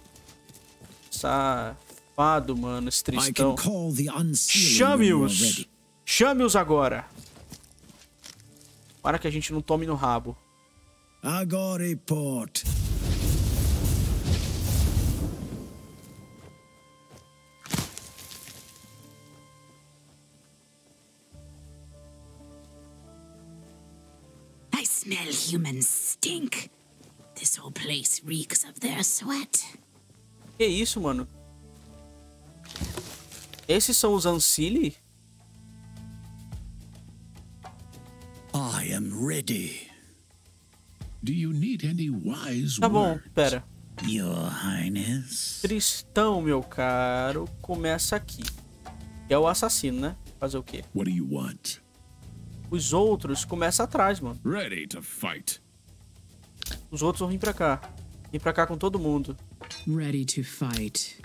Safado, mano, esse Tristão. Chame-os! Chame-os agora! Para que a gente não tome no rabo. Agora report. I smell human stink. This whole place reeks of their sweat. Que isso, mano? Esses são os Ancili? I am ready. Do you need any wise Tá bom, words? pera. Your Highness. Tristão, meu caro, começa aqui. Que é o assassino, né? Fazer o quê? What do you want? Os outros começam atrás, mano. Ready to fight. Os outros vão vir pra cá. Vem pra cá com todo mundo. Ready to fight.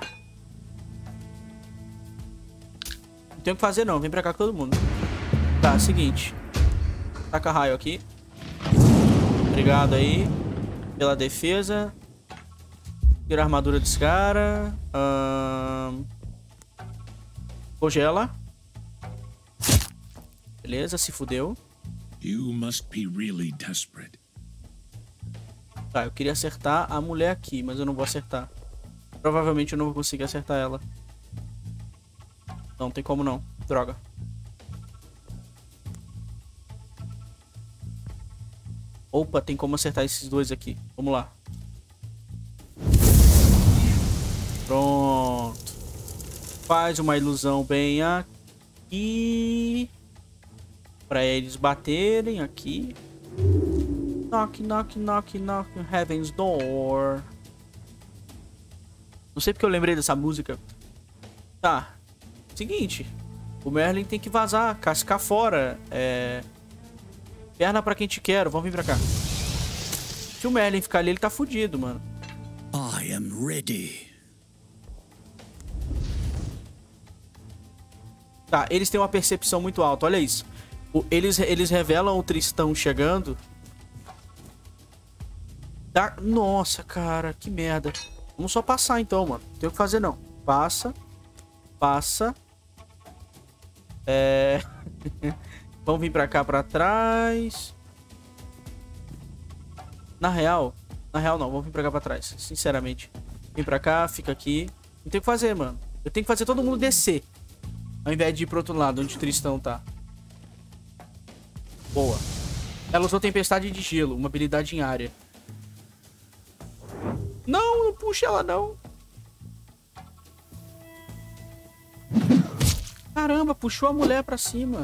Não tem o que fazer, não. Vem pra cá com todo mundo. Tá, seguinte. Taca raio aqui. Obrigado aí pela defesa. Tira a armadura desse cara. Ahn... Congela. Beleza, se fudeu. You must be really desperate. Tá, eu queria acertar a mulher aqui, mas eu não vou acertar. Provavelmente eu não vou conseguir acertar ela. Não tem como não. Droga. Opa, tem como acertar esses dois aqui. Vamos lá. Pronto. Faz uma ilusão bem aqui. Pra eles baterem aqui. Knock, knock, knock, knock. Heaven's Door. Não sei porque eu lembrei dessa música. Tá. Seguinte. O Merlin tem que vazar. Cascar fora. É... Perna pra quem te quero. Vamos vir pra cá. Se o Merlin ficar ali, ele tá fudido, mano. I am ready. Tá, eles têm uma percepção muito alta. Olha isso. O, eles, eles revelam o Tristão chegando. Tá... Nossa, cara. Que merda. Vamos só passar então, mano. Não tem o que fazer, não. Passa. Passa. É... Vamos vir pra cá, pra trás. Na real... Na real, não. Vamos vir pra cá, pra trás. Sinceramente. Vem pra cá, fica aqui. Não tem o que fazer, mano. Eu tenho que fazer todo mundo descer. Ao invés de ir pro outro lado, onde o Tristão tá. Boa. Ela usou Tempestade de Gelo. Uma habilidade em área. Não, não puxa ela, não. Caramba, puxou a mulher pra cima.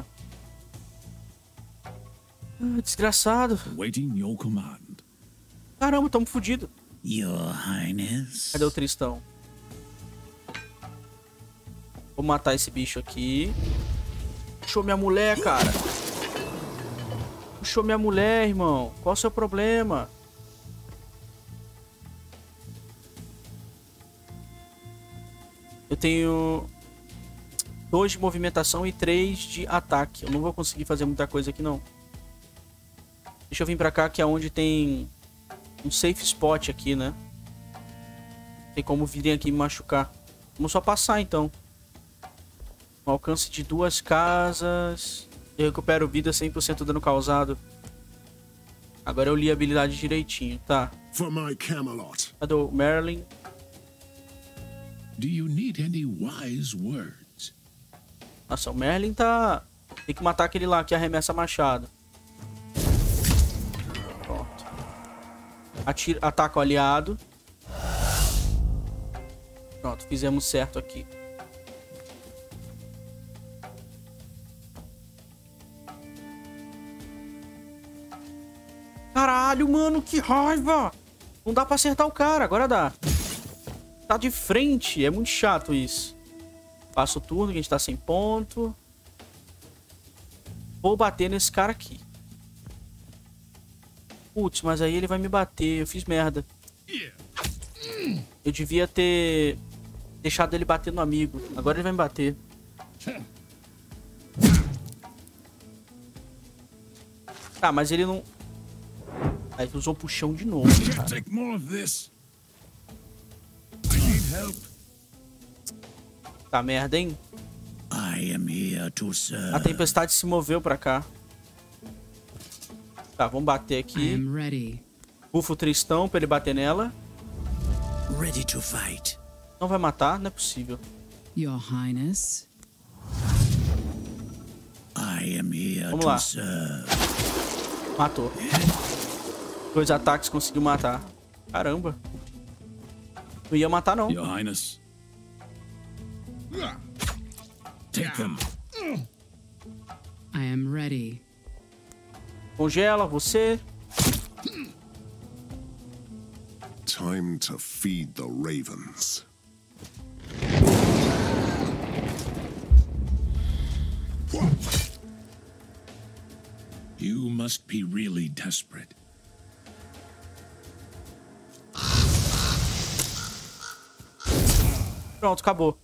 Ah, desgraçado. Waiting your command. Caramba, tamo fudido. Your Highness. Cadê o Tristão? Vou matar esse bicho aqui. Puxou minha mulher, cara. Puxou minha mulher, irmão. Qual é o seu problema? Eu tenho dois de movimentação e três de ataque. Eu não vou conseguir fazer muita coisa aqui, não. Deixa eu vir pra cá, que é onde tem um safe spot aqui, né? Tem como virem aqui me machucar. Vamos só passar, então. Um alcance de duas casas. Eu recupero vida, cem por cento dano causado. Agora eu li a habilidade direitinho, tá. For my Camelot. Cadê o Merlin? Do you need any wise words? Nossa, o Merlin tá... Tem que matar aquele lá que arremessa machado. Pronto. Atira... Ataca o aliado. Pronto, fizemos certo aqui. Caralho, mano, que raiva! Não dá pra acertar o cara, agora dá. Tá de frente, é muito chato isso. Passa o turno, que a gente tá sem ponto. Vou bater nesse cara aqui. Putz, mas aí ele vai me bater, eu fiz merda. Eu devia ter deixado ele bater no amigo. Agora ele vai me bater. Tá, mas ele não... Aí usou o puxão de novo, cara. Take more of this. I need help. Tá merda, hein? I am here to serve. A tempestade se moveu pra cá. Tá, vamos bater I aqui. am ready. Bufa o Tristão pra ele bater nela. Ready to fight. Não vai matar? Não é possível. Your Highness. I am here Vamos to lá. serve. Matou. Dois ataques, conseguiu matar. Caramba. Não ia matar, não. Your Highness. Take them. I am ready. Congela você. Time to feed the ravens. You must be really desperate. Pronto, acabou.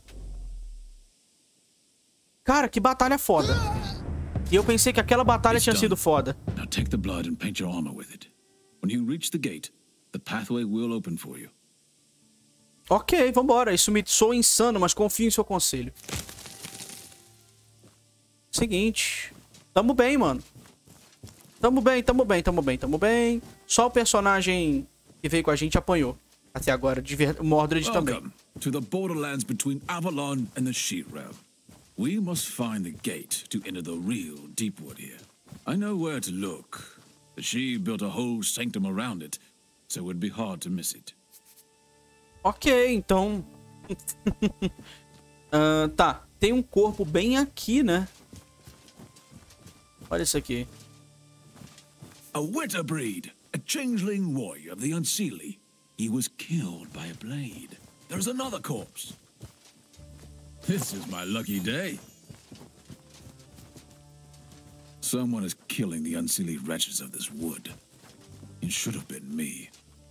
Cara, que batalha foda. E eu pensei que aquela batalha tinha sido foda. Now take the blood and paint your armor with it. When you reach the gate, the pathway will open for you. Ok, vambora. Isso me soa insano, mas confio em seu conselho. Seguinte. Tamo bem, mano. Tamo bem, tamo bem, tamo bem, tamo bem. Só o personagem que veio com a gente apanhou. Até agora, de ver... Mordred também. Welcome to the borderlands between Avalon and the She Realm. We must find the gate to enter the real Deepwood here. I know where to look. The She built a whole sanctum around it, so it would be hard to miss it. Ok, então... uh, tá, tem um corpo bem aqui, né? Olha isso aqui. A Witterbreed, a changeling warrior of the Unseelie. He was killed by a blade. There's another corpse. This is my lucky day. Someone is killing the Unseelie wretches of this wood. It should have been me.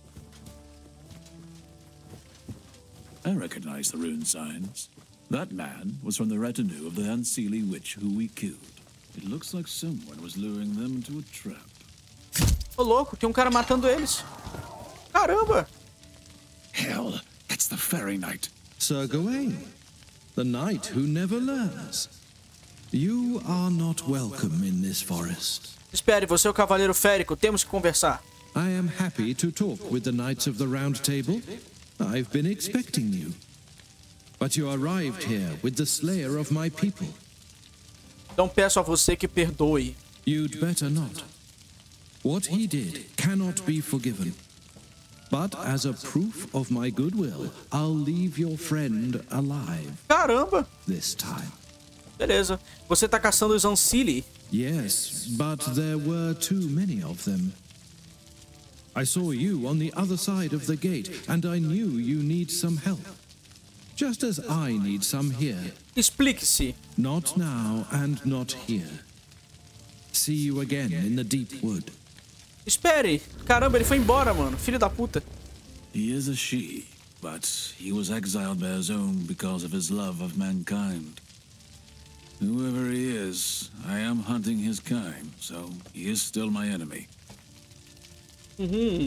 I recognize the rune signs. That man was from the retinue of the Unseelie witch who we killed. It looks like someone was luring them into a trap. Ô, louco, tem um cara matando eles. Caramba! Hell, it's the Fairy Knight. Sir Gawain, the knight who never learns. You are not welcome in this forest. Espere, você é o Cavaleiro Férico. Temos que conversar. I am happy to talk with the Knights of the Round Table. I've been expecting you. But you arrived here with the slayer of my people. Então peço a você que perdoe. You'd better not. What he did cannot be forgiven. But as a proof of my goodwill, I'll leave your friend alive. Caramba! This time. Beleza. Você tá caçando os Unseelie? Yes, but there were too many of them. I saw you on the other side of the gate, and I knew you need some help. Just as I need some here. Explique-se. Not now and not here. See you again in the deep wood. Espere. Caramba, ele foi embora, mano. Filho da puta. He is a she, but he was exiled by his own because of his love of mankind. Whoever he is, I am hunting his kind, so he is still my enemy. Uhum.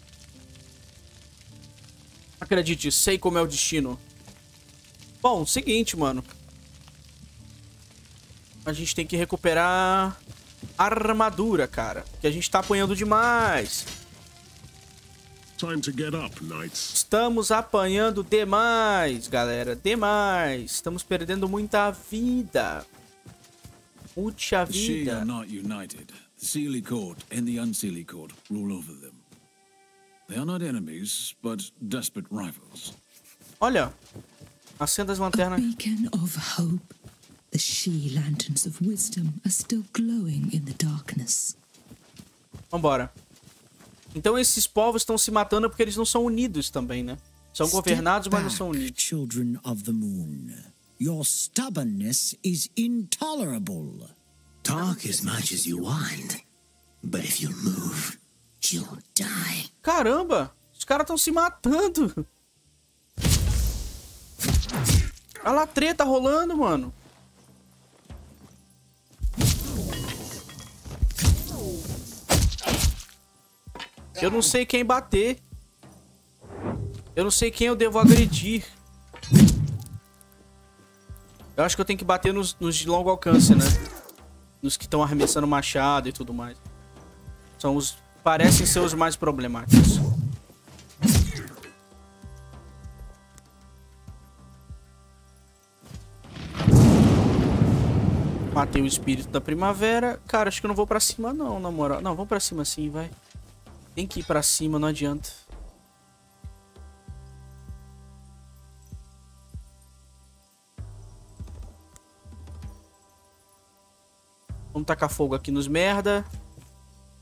Acredite, sei como é o destino. Bom, seguinte, mano. A gente tem que recuperar a armadura, cara. Que a gente tá apanhando demais. Time to get up, knights. Estamos apanhando demais, galera. Demais. Estamos perdendo muita vida. Muita The She vida. are not united. The Seelie Court and the Unseelie Court rule over them. They are not enemies, but desperate rivals. Olha. Acenda as A lanternas. beacon of hope. The She lanterns of wisdom are still glowing in the darkness. Vambora. Então esses povos estão se matando porque eles não são unidos também, né? São governados, mas não são Back, unidos. children of the moon. Your stubbornness is intolerable. Talk as much as you want, but if you move, you'll die. Caramba! Os caras estão se matando. Olha lá a treta rolando, mano. Eu não sei quem bater. Eu não sei quem eu devo agredir. Eu acho que eu tenho que bater nos, nos de longo alcance, né? Nos que estão arremessando machado e tudo mais. São os... Parecem ser os mais problemáticos. Matei o espírito da primavera. Cara, acho que eu não vou pra cima não, na moral. Não, vamos pra cima sim, vai. Tem que ir pra cima, não adianta. Vamos tacar fogo aqui nos merda.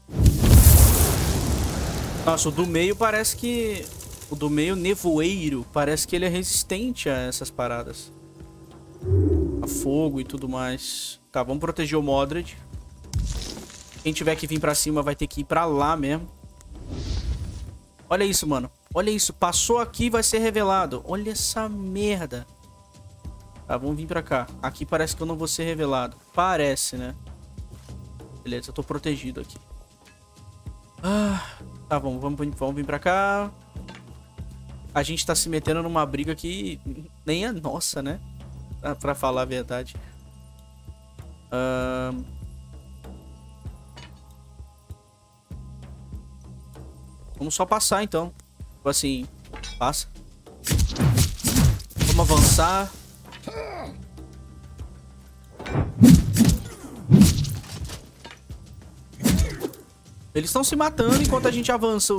Nossa, o do meio parece que... O do meio, nevoeiro, parece que ele é resistente a essas paradas. A fogo e tudo mais. Tá, vamos proteger o Mordred. Quem tiver que vir pra cima vai ter que ir pra lá mesmo. Olha isso, mano. Olha isso. Passou aqui e vai ser revelado. Olha essa merda. Tá, vamos vir pra cá. Aqui parece que eu não vou ser revelado. Parece, né? Beleza, eu tô protegido aqui. Ah, tá bom, vamos, vamos vir pra cá. A gente tá se metendo numa briga que nem é nossa, né? Pra falar a verdade. Uh... Vamos só passar, então. Tipo assim, passa. Vamos avançar. Eles estão se matando enquanto a gente avança.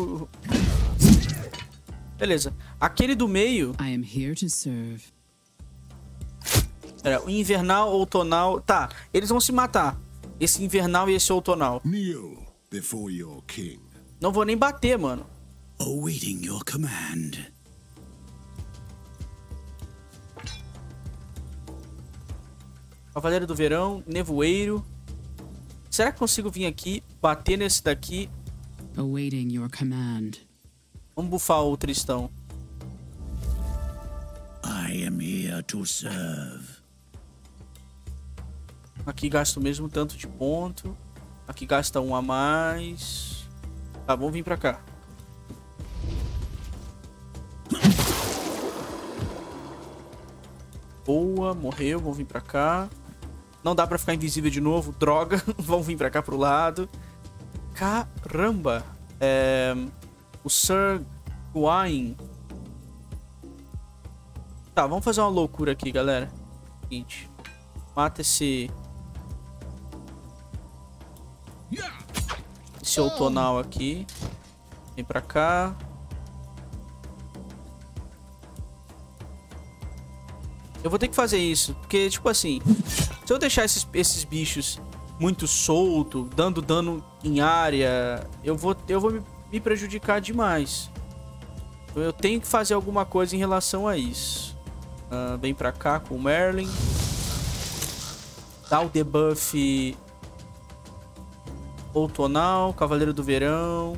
Beleza. Aquele do meio... I am here to serve. Pera, o invernal, outonal... Tá, eles vão se matar. Esse invernal e esse outonal. Kneel before your king. Não vou nem bater, mano. Awaiting your command. Cavaleiro do Verão, nevoeiro. Será que consigo vir aqui, bater nesse daqui? Awaiting your command. Vamos bufar o Tristão. I am here to serve. Aqui gasta o mesmo tanto de ponto. Aqui gasta um a mais. Tá, vamos vir pra cá. Boa, morreu, vamos vir pra cá. Não dá pra ficar invisível de novo, droga. Vamos vir pra cá pro lado. Caramba. É... O Sir Gawain. Tá, vamos fazer uma loucura aqui, galera. Seguinte. Mata esse... Esse outonal aqui. Vem pra cá. Eu vou ter que fazer isso. Porque, tipo assim... Se eu deixar esses, esses bichos muito solto, dando dano em área... Eu vou, eu vou me, me prejudicar demais. Então eu tenho que fazer alguma coisa em relação a isso. Uh, vem pra cá com o Merlin. Dá o debuff... Outonal, Cavaleiro do Verão.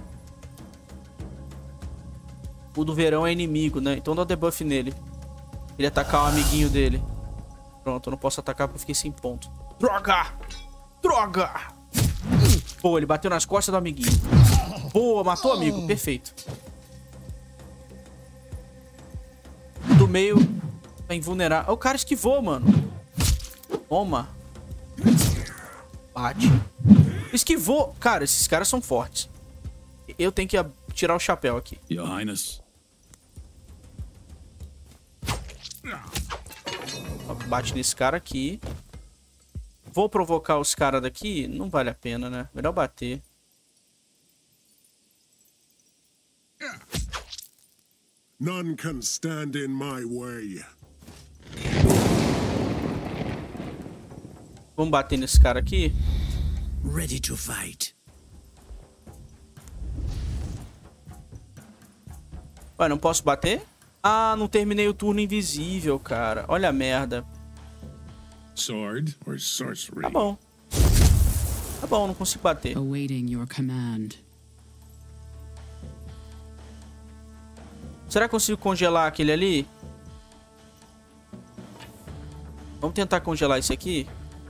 O do Verão é inimigo, né? Então dá o debuff nele. Ele atacar o amiguinho dele. Pronto, eu não posso atacar porque eu fiquei sem ponto. Droga! Droga! Pô, ele bateu nas costas do amiguinho. Boa, matou o amigo. Perfeito. Do meio tá invulnerável. O cara esquivou, mano. Toma. Bate. Esquivou. Cara, esses caras são fortes. Eu tenho que tirar o chapéu aqui. Your Highness. Bate nesse cara aqui. Vou provocar os caras daqui? Não vale a pena, né? Melhor bater. None can stand in my way. Vamos bater nesse cara aqui. Ready to fight. Ué, não posso bater? Ah, não terminei o turno invisível, cara. Olha a merda. Sword or sorcery? Tá bom. Tá bom, não consigo bater. Awaiting your command. Será que consigo congelar aquele ali? Vamos tentar congelar esse aqui.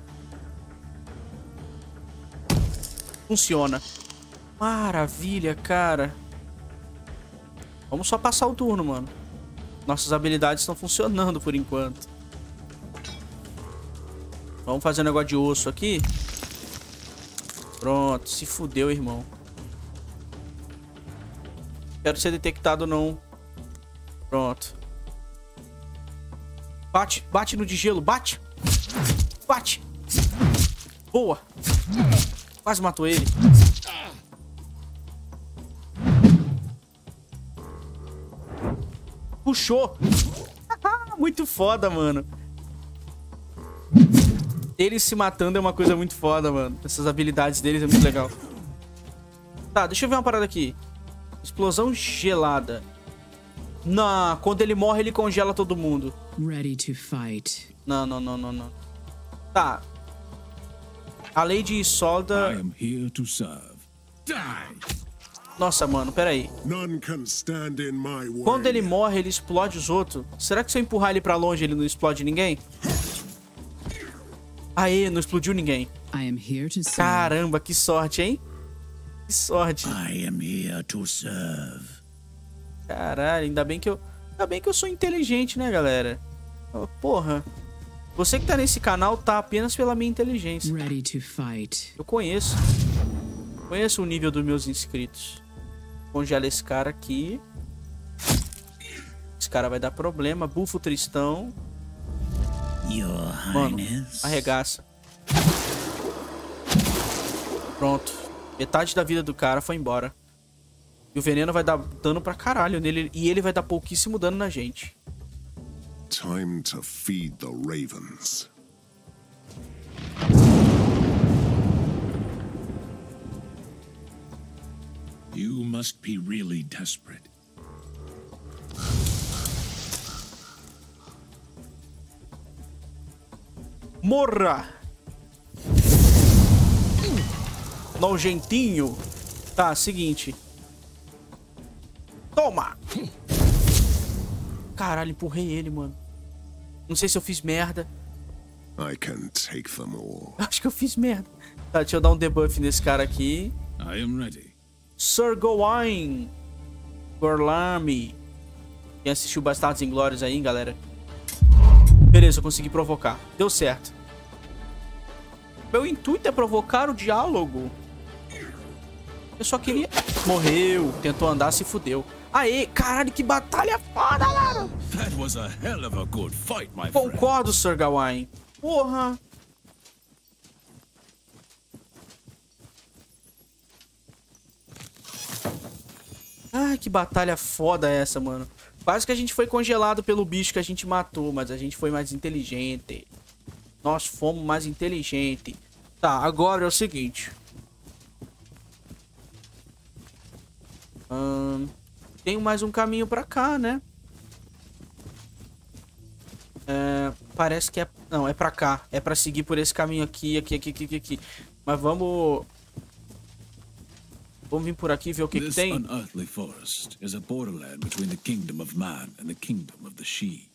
Funciona. Maravilha, cara. Vamos só passar o turno, mano. Nossas habilidades estão funcionando por enquanto. Vamos fazer um negócio de osso aqui. Pronto, se fudeu, irmão. Quero ser detectado, não. Pronto. Bate, bate no de gelo, bate. Bate. Boa. Quase matou ele. Puxou. Muito foda, mano. Eles se matando é uma coisa muito foda, mano. Essas habilidades deles é muito legal. Tá, deixa eu ver uma parada aqui. Explosão gelada. Não, quando ele morre, ele congela todo mundo. Ready to fight. Não, não, não, não, não. Tá. A Lady Isolda... I am here to serve. Die! Nossa, mano, peraí. None can stand in my way. Quando ele morre, ele explode os outros. Será que se eu empurrar ele pra longe, ele não explode ninguém? Aê, não explodiu ninguém. I am here to serve. Caramba, que sorte, hein? Que sorte. I am here to serve. Caralho, ainda bem que eu... Ainda bem que eu sou inteligente, né, galera? Porra. Você que tá nesse canal tá apenas pela minha inteligência. Ready to fight. Eu conheço. Conheço o nível dos meus inscritos. Congela esse cara aqui. Esse cara vai dar problema. Bufa o Tristão. Your Mano, Highness. arregaça. Pronto. Metade da vida do cara foi embora. E o veneno vai dar dano pra caralho nele. E ele vai dar pouquíssimo dano na gente. Time to feed the ravens. You must be really desperate. Morra! Nojentinho. Tá, seguinte. Toma! Caralho, empurrei ele, mano. Não sei se eu fiz merda. I can take them all. Acho que eu fiz merda. Tá, deixa eu dar um debuff nesse cara aqui. I am ready. Sir Gawain Gorlami. Quem assistiu Bastardos Inglórios aí, galera? Beleza, eu consegui provocar. Deu certo. Meu intuito é provocar o diálogo. Eu só queria... Morreu. Tentou andar, se fudeu. Aê, caralho, que batalha foda, mano. That was a hell of a good fight, my friend. Concordo, Sir Gawain. Porra. Ai, que batalha foda essa, mano. Quase que a gente foi congelado pelo bicho que a gente matou, mas a gente foi mais inteligente. Nós fomos mais inteligentes. Tá, agora é o seguinte. Hum, tem mais um caminho pra cá, né? É, parece que é... Não, é pra cá. É pra seguir por esse caminho aqui, aqui, aqui, aqui, aqui. Mas vamos... Vamos vir por aqui e ver o que, que This tem. unearthly forest is a borderland between the kingdom of man and the kingdom of the Sidhe.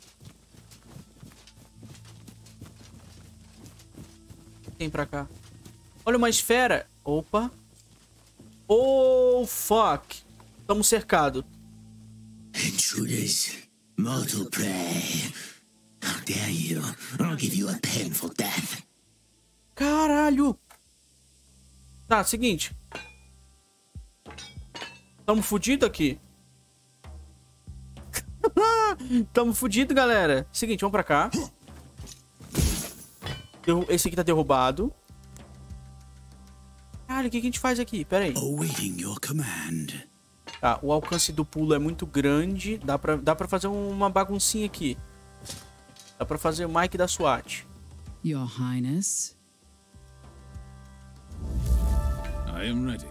O que tem pra cá? Olha uma esfera. Opa. Oh, fuck. Estamos cercados. Intruders, mortal prey. How dare you? I'll give you a painful death. Caralho. Tá, seguinte. Tamo fudido aqui. Tamo fudido, galera. Seguinte, vamos pra cá. Derru- Esse aqui tá derrubado. Caralho, o que, que a gente faz aqui? Pera aí. Awaiting your command. Tá, o alcance do pulo é muito grande. Dá pra, dá pra fazer uma baguncinha aqui. Dá pra fazer o Mike da SWAT. Your Highness. I am ready.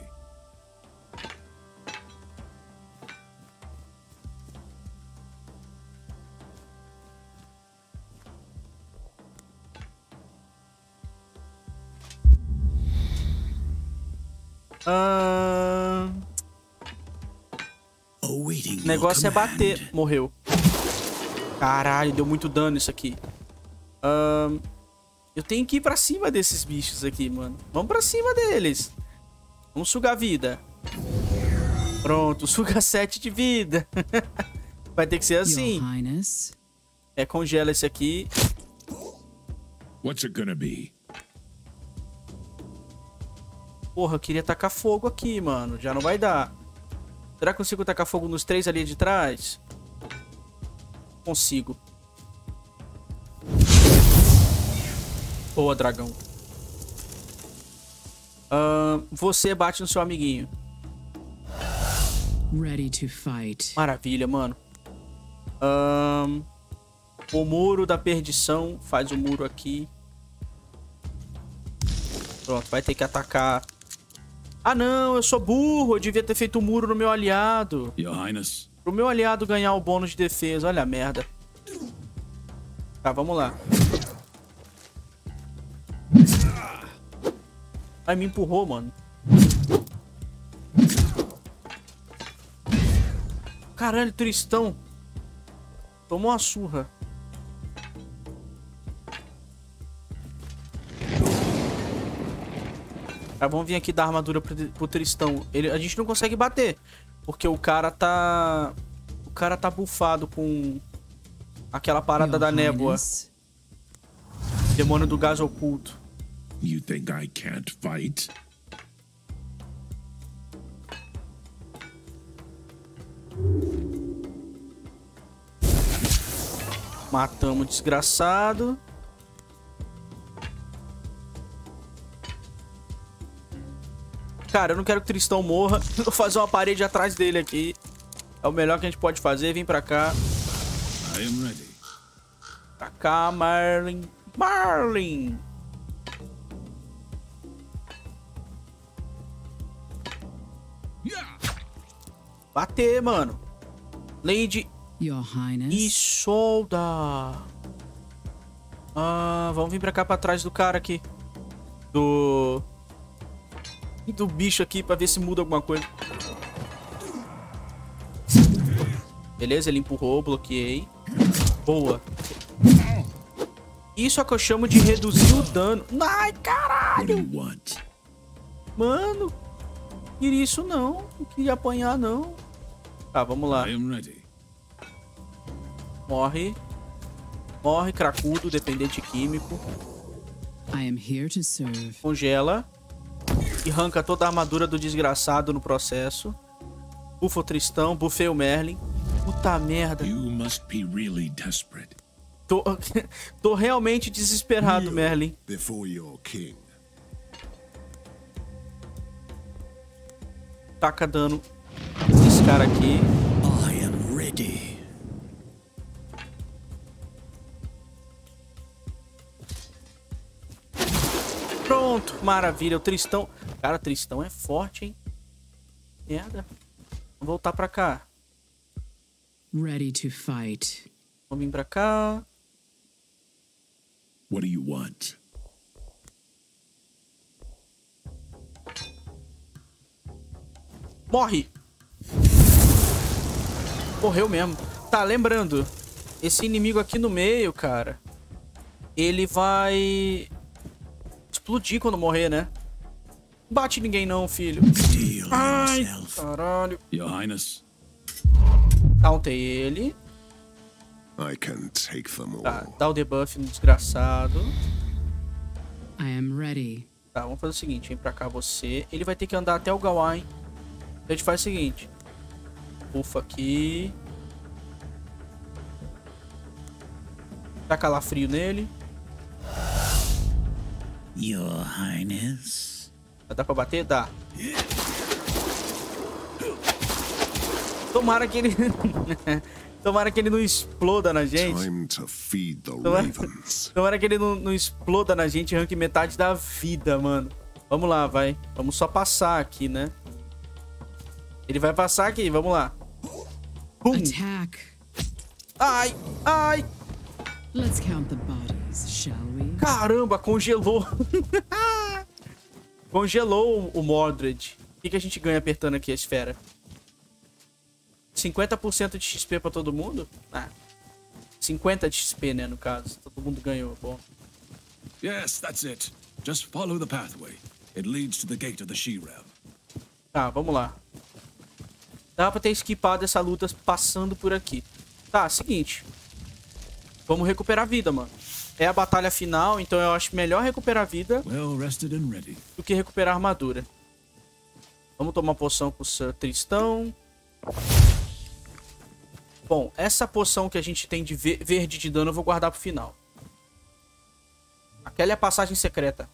Ah... Awaiting O negócio é your command. bater. Morreu. Caralho, deu muito dano isso aqui. Ahn, eu tenho que ir pra cima desses bichos aqui, mano. Vamos pra cima deles. Vamos sugar vida. Pronto, suga sete de vida. Vai ter que ser assim. Your Highness. É, congela esse aqui. What's it gonna be? Porra, eu queria tacar fogo aqui, mano. Já não vai dar. Será que eu consigo tacar fogo nos três ali de trás? Consigo. Boa, dragão. Ahn, você bate no seu amiguinho. Ready to fight. Maravilha, mano. Ahn, o muro da perdição. Faz o muro aqui. Pronto, vai ter que atacar Ah, não, eu sou burro. Eu devia ter feito um muro no meu aliado. Your Highness. Pro meu aliado ganhar o bônus de defesa. Olha a merda. Tá, vamos lá. Ai, me empurrou, mano. Caralho, Tristão. Tomou uma surra. Tá, vamos vir aqui dar armadura pro, pro Tristão. Ele, a gente não consegue bater. Porque o cara tá... O cara tá bufado com... Aquela parada da névoa. Demônio do gás oculto. You think I can't fight? Matamos o desgraçado. Cara, eu não quero que o Tristão morra. Vou fazer uma parede atrás dele aqui. É o melhor que a gente pode fazer. Vem pra cá. I am ready. Pra cá, Marlin. Marlin! Bater, mano. Lady Your Highness. Isolda. Ah, vamos vir pra cá, pra trás do cara aqui. Do... Do bicho aqui, pra ver se muda alguma coisa. Beleza, ele empurrou, bloqueei. Boa. Isso é o que eu chamo de reduzir o dano. Ai, caralho! Mano, não queria isso não. Não queria apanhar, não. Tá, vamos lá. Morre. Morre, cracudo, dependente químico. I am here to serve. Congela. E arranca toda a armadura do desgraçado no processo. Bufa o Tristão, bufei o Merlin. Puta merda. You must be really desperate. Tô, tô realmente desesperado, Merlin. Before your king. Taca dano nesse cara aqui. I am ready. Pronto, maravilha. O Tristão... Cara, o Tristão é forte, hein? Merda. Vamos voltar pra cá. Ready to fight. Vamos vir pra cá. What do you want? Morre! Morreu mesmo. Tá, lembrando. Esse inimigo aqui no meio, cara, ele vai explodir quando morrer, né? Não bate ninguém não, filho. Ai, caralho. Your Highness. Tauntei ele. I can take them all. Tá, dá o debuff no desgraçado. I am ready. Tá, vamos fazer o seguinte. Vem pra cá você. Ele vai ter que andar até o Gawain. A gente faz o seguinte. Bufa aqui. Dá calafrio nele. Your Highness. Dá pra bater? Dá. Tomara que ele... Tomara que ele não exploda na gente. Time to feed the Tomara, ravens. Tomara que ele não, não exploda na gente e arranque metade da vida, mano. Vamos lá, vai. Vamos só passar aqui, né? Ele vai passar aqui, vamos lá. Pum. Attack. Ai, ai. Let's count the bodies, shall we? Caramba, congelou. Congelou o Mordred. O que, que a gente ganha apertando aqui a esfera? cinquenta por cento de X P pra todo mundo? Ah, cinquenta de X P, né, no caso. Todo mundo ganhou, bom. Yes, that's it. Just follow the pathway. It leads to the gate of the She-Realm. Tá, vamos lá. Dá pra ter esquipado essa luta passando por aqui. Tá, seguinte. Vamos recuperar a vida, mano. É a batalha final, então eu acho melhor recuperar a vida Well rested and ready. do que recuperar a armadura. Vamos tomar poção com o Sir Tristão. Bom, essa poção que a gente tem de verde de dano eu vou guardar pro final. Aquela é a passagem secreta.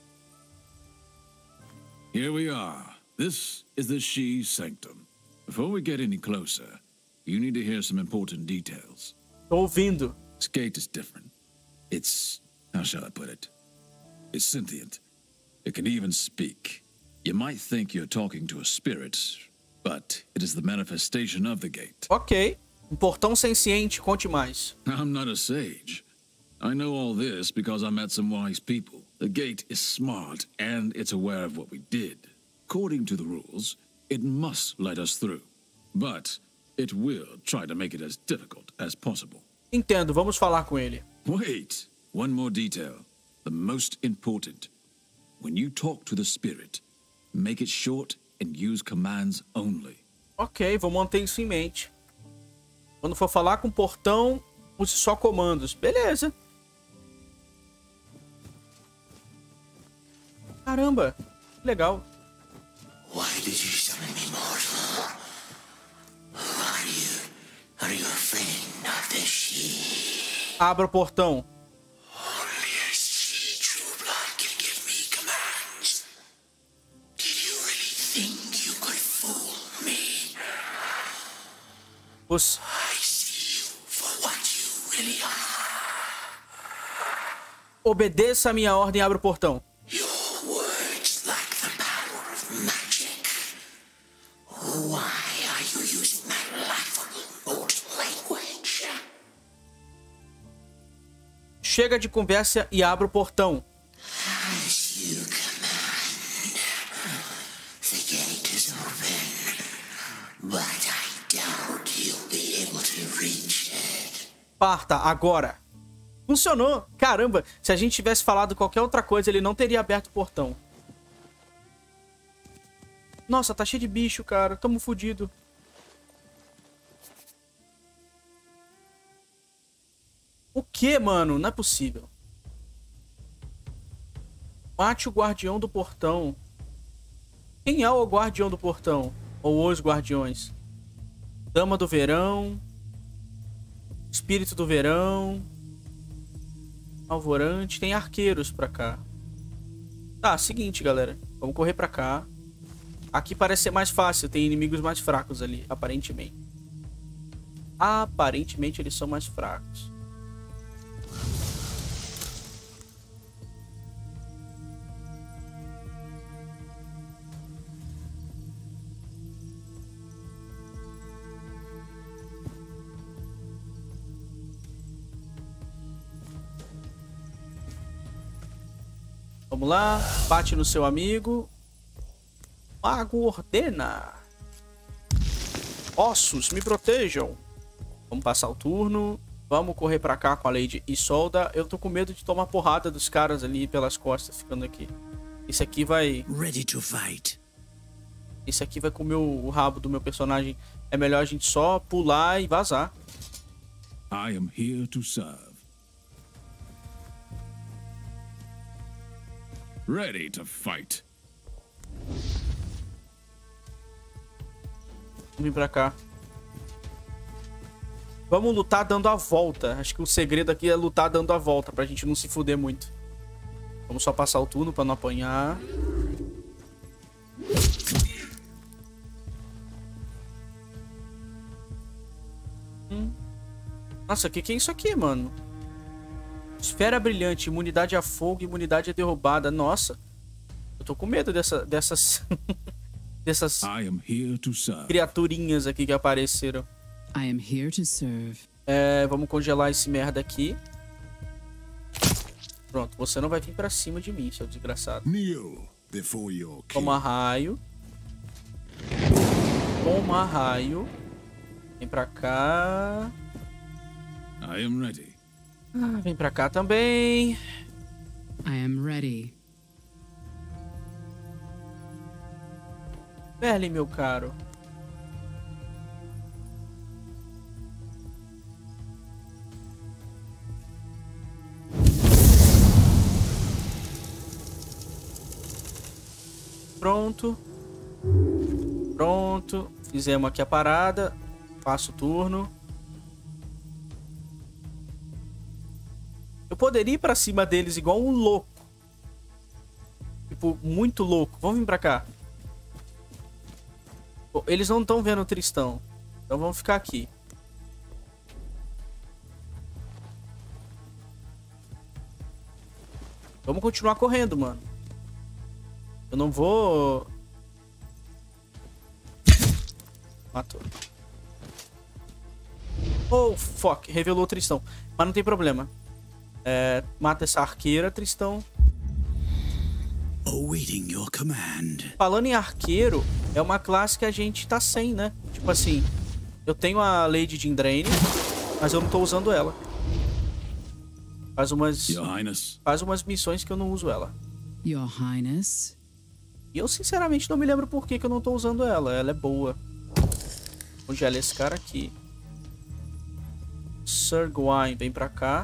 Here we are. This is the She Sanctum. Before we get any closer, you need to hear some important details. Tô ouvindo. This gate is different. It's... how shall I put it? It's sentient. It can even speak. You might think you're talking to a spirit, but it is the manifestation of the gate. Ok. Um portão senciente, conte mais. I'm not a sage. I know all this because I met some wise people. The gate is smart, and it's aware of what we did. According to the rules, it must let us through. But it will try to make it as difficult as possible. Entendo, vamos falar com ele. Wait, one more detail. The most important. When you talk to the spirit, make it short and use commands only. Ok, vou manter isso em mente. Quando for falar com o portão, use só comandos. Beleza. Caramba, que legal. Why did you summon me, mortal? Who are you? Are you a friend of the she? Abra o portão. Only a she true blood can give me commands. Did you really think you could fool me? Os... I see you for what you really are. Obedeça a minha ordem e abra o portão. Your words lack the power of magic. Why are you using my laughable mortal language? Chega de conversa e abra o portão. As you command. The gate is open, but I doubt you'll be able to reach it. Parta agora. Funcionou. Caramba, se a gente tivesse falado qualquer outra coisa, ele não teria aberto o portão. Nossa, tá cheio de bicho, cara. Tamo fudido. O que, mano? Não é possível. Mate o guardião do portão. Quem é o guardião do portão? Ou os guardiões? Dama do verão. Espírito do verão. Alvorante. Tem arqueiros pra cá. Tá, seguinte, galera. Vamos correr pra cá. Aqui parece ser mais fácil. Tem inimigos mais fracos ali, aparentemente. Aparentemente eles são mais fracos. Vamos lá, bate no seu amigo. Mago ordena. Ossos, me protejam. Vamos passar o turno. Vamos correr pra cá com a Lady Isolda. Eu tô com medo de tomar porrada dos caras ali pelas costas, ficando aqui. Isso aqui vai... Ready to fight. Isso aqui vai comer o rabo do meu personagem. É melhor a gente só pular e vazar. I am here to serve. Ready to fight. Vamos vir pra cá. Vamos lutar dando a volta. Acho que o segredo aqui é lutar dando a volta, pra gente não se fuder muito. Vamos só passar o turno pra não apanhar. Hum. Nossa, o que, que é isso aqui, mano? Esfera brilhante, imunidade a fogo, imunidade a derrubada. Nossa, eu tô com medo dessa, dessas... dessas criaturinhas aqui que apareceram. I am here to serve. É, vamos congelar esse merda aqui. Pronto, você não vai vir pra cima de mim, seu desgraçado. Toma raio. Toma raio. Vem pra cá. I am ready. Ah, vem pra cá também. I am ready. Merlin, meu caro. Pronto. Pronto. Fizemos aqui a parada. Passo o turno. Eu poderia ir pra cima deles igual um louco. Tipo, muito louco. Vamos vir pra cá. Eles não estão vendo o Tristão. Então vamos ficar aqui. Vamos continuar correndo, mano. Eu não vou Matou. Oh, fuck. Revelou o Tristão. Mas não tem problema. É, mata essa arqueira, Tristão. Awaiting your command. Falando em arqueiro, é uma classe que a gente tá sem, né? Tipo assim, eu tenho a Lady Dindraine, mas eu não tô usando ela. Faz umas... Your Highness. Faz umas missões que eu não uso ela. Your Highness. E eu, sinceramente, não me lembro por que, que eu não tô usando ela. Ela é boa. Congela esse cara aqui. Sir Gawain, vem pra cá.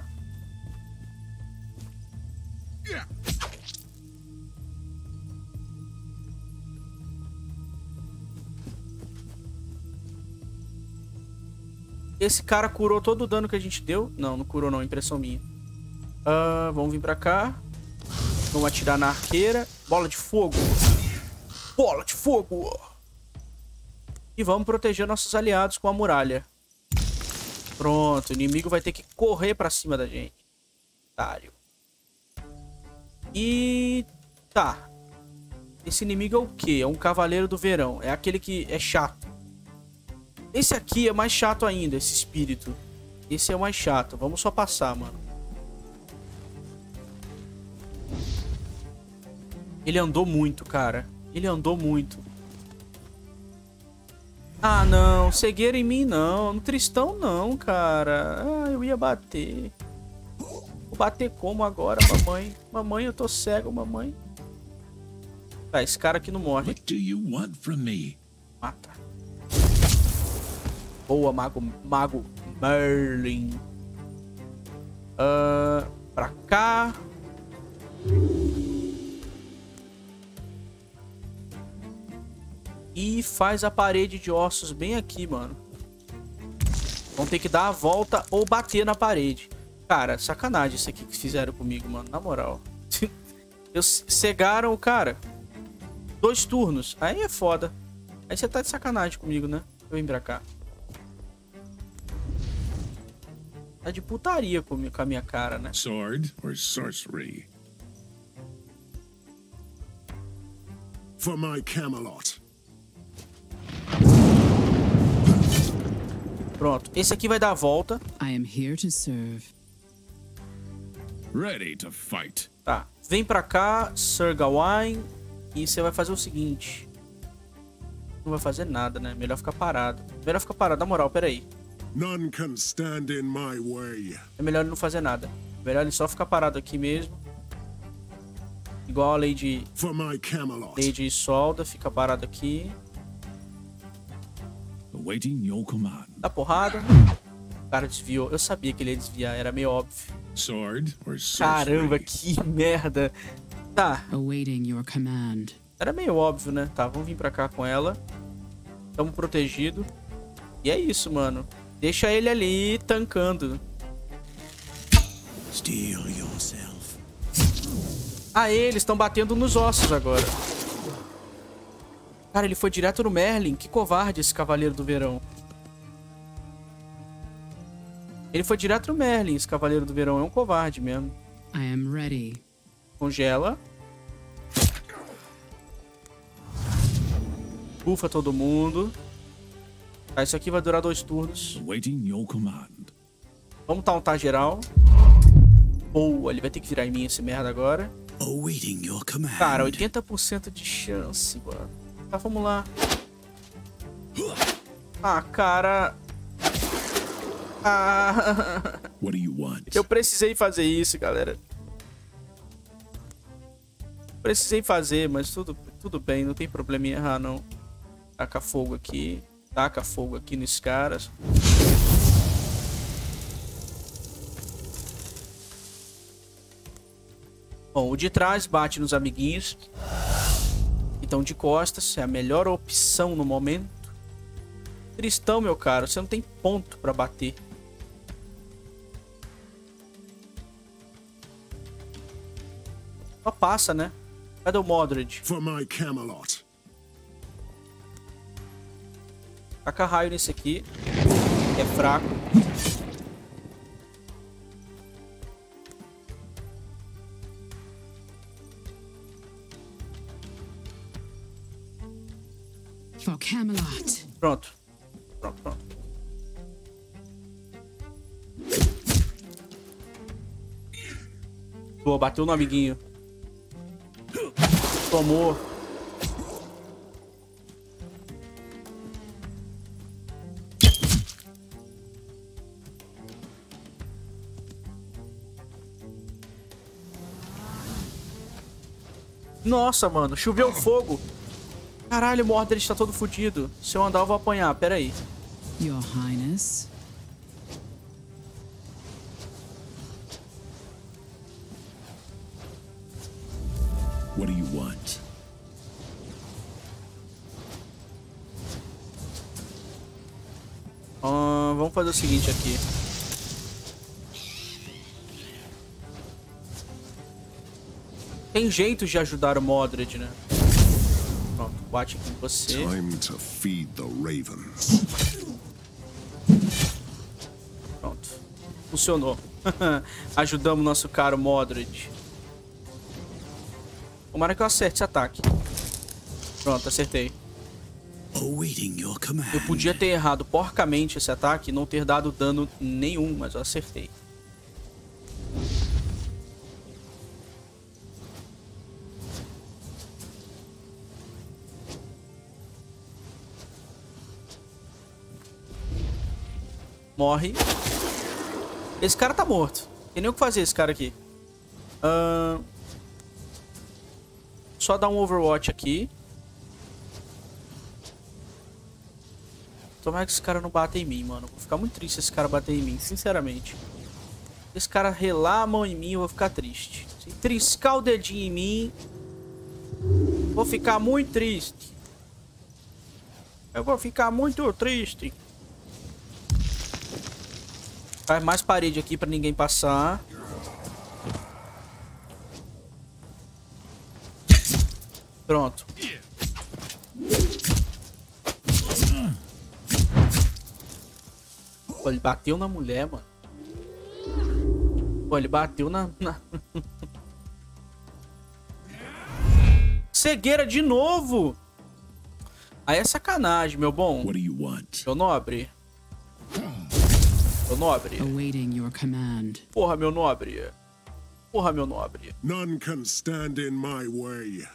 Esse cara curou todo o dano que a gente deu. Não, não curou não, impressão minha. Uh, vamos vir pra cá. Vamos atirar na arqueira. Bola de fogo. Bola de fogo. E vamos proteger nossos aliados com a muralha. Pronto, o inimigo vai ter que correr pra cima da gente. Otário. E... tá. Esse inimigo é o quê? É um cavaleiro do verão. É aquele que é chato. Esse aqui é mais chato ainda, esse espírito. Esse é o mais chato. Vamos só passar, mano. Ele andou muito, cara. Ele andou muito. Ah, não. Cegueira em mim, não. No Tristão, não, cara. Ah, eu ia bater. Vou bater como agora, mamãe? Mamãe, eu tô cego, mamãe. Tá, esse cara aqui não morre. What do you want from me? Mata. Boa, mago, mago Merlin. Uh, pra cá. E faz a parede de ossos bem aqui, mano. Vão ter que dar a volta ou bater na parede. Cara, sacanagem isso aqui que fizeram comigo, mano. Na moral. Eles cegaram o cara. Dois turnos. Aí é foda. Aí você tá de sacanagem comigo, né? Eu vim pra cá. Tá de putaria com a minha cara, né? Sword or sorcery? For my Camelot. Pronto. Esse aqui vai dar a volta. I am here to serve. Ready to fight. Tá. Vem pra cá, Sir Gawain. E você vai fazer o seguinte. Não vai fazer nada, né? Melhor ficar parado. Melhor ficar parado. Na moral, peraí. None can stand in my way. É melhor ele não fazer nada. Melhor ele só ficar parado aqui mesmo. Igual a Lady... For my Camelot. Lady Isolda. Fica parado aqui. Awaiting your command. Dá porrada. O cara desviou. Eu sabia que ele ia desviar. Era meio óbvio. Sword or sorcery? Caramba, que merda. Tá. Awaiting your command. Era meio óbvio, né? Tá, vamos vir pra cá com ela. Tamo protegido. E é isso, mano. Deixa ele ali tancando. Steel yourself. Ah, eles estão batendo nos ossos agora. Cara, ele foi direto no Merlin. Que covarde esse Cavaleiro do Verão. Ele foi direto no Merlin, esse Cavaleiro do Verão. É um covarde mesmo. I am ready. Congela. Bufa todo mundo. Tá, isso aqui vai durar dois turnos. Awaiting your command. Vamos tauntar geral. Boa, ele vai ter que virar em mim esse merda agora. Awaiting your command. Cara, oitenta por cento de chance, mano. Tá, vamos lá. Ah, cara. Ah. What do you want? Eu precisei fazer isso, galera. Precisei fazer, mas tudo, tudo bem, não tem problema em errar, não. Taca fogo aqui. Taca fogo aqui nos caras. Bom, o de trás bate nos amiguinhos. Então de costas é a melhor opção no momento. Tristão, meu caro, você não tem ponto pra bater. Só passa, né? Cadê o Modred? For my Camelot. Taca raio nesse aqui. É fraco. For Camelot. Pronto. Pronto, pronto. Boa, bateu no amiguinho. Tomou. Nossa, mano, choveu fogo. Caralho, o Mordred está todo fodido. Se eu andar, eu vou apanhar. Pera aí. Your Highness. What do you want? Uh, vamos fazer o seguinte aqui. Tem jeito de ajudar o Mordred, né? Pronto, bate aqui em você. Time to feed the ravens. Pronto. Funcionou. Ajudamos nosso caro Mordred. Tomara que eu acerte esse ataque. Pronto, acertei. Eu podia ter errado porcamente esse ataque e não ter dado dano nenhum, mas eu acertei. Morre. Esse cara tá morto. Tem nem o que fazer esse cara aqui. Uh... Só dar um Overwatch aqui. Tomara que esse cara não bata em mim, mano. Vou ficar muito triste se esse cara bater em mim, sinceramente. Se esse cara relar a mão em mim, eu vou ficar triste. Se triscar o dedinho em mim, vou ficar muito triste. Eu vou ficar muito triste. Faz mais parede aqui pra ninguém passar. Pronto. Pô, ele bateu na mulher, mano. Pô, ele bateu na... na... Cegueira de novo! Aí é sacanagem, meu bom. What do you want? Meu nobre. Meu nobre. Awaiting your command. Porra, meu nobre. Porra, meu nobre. None can stand in my way.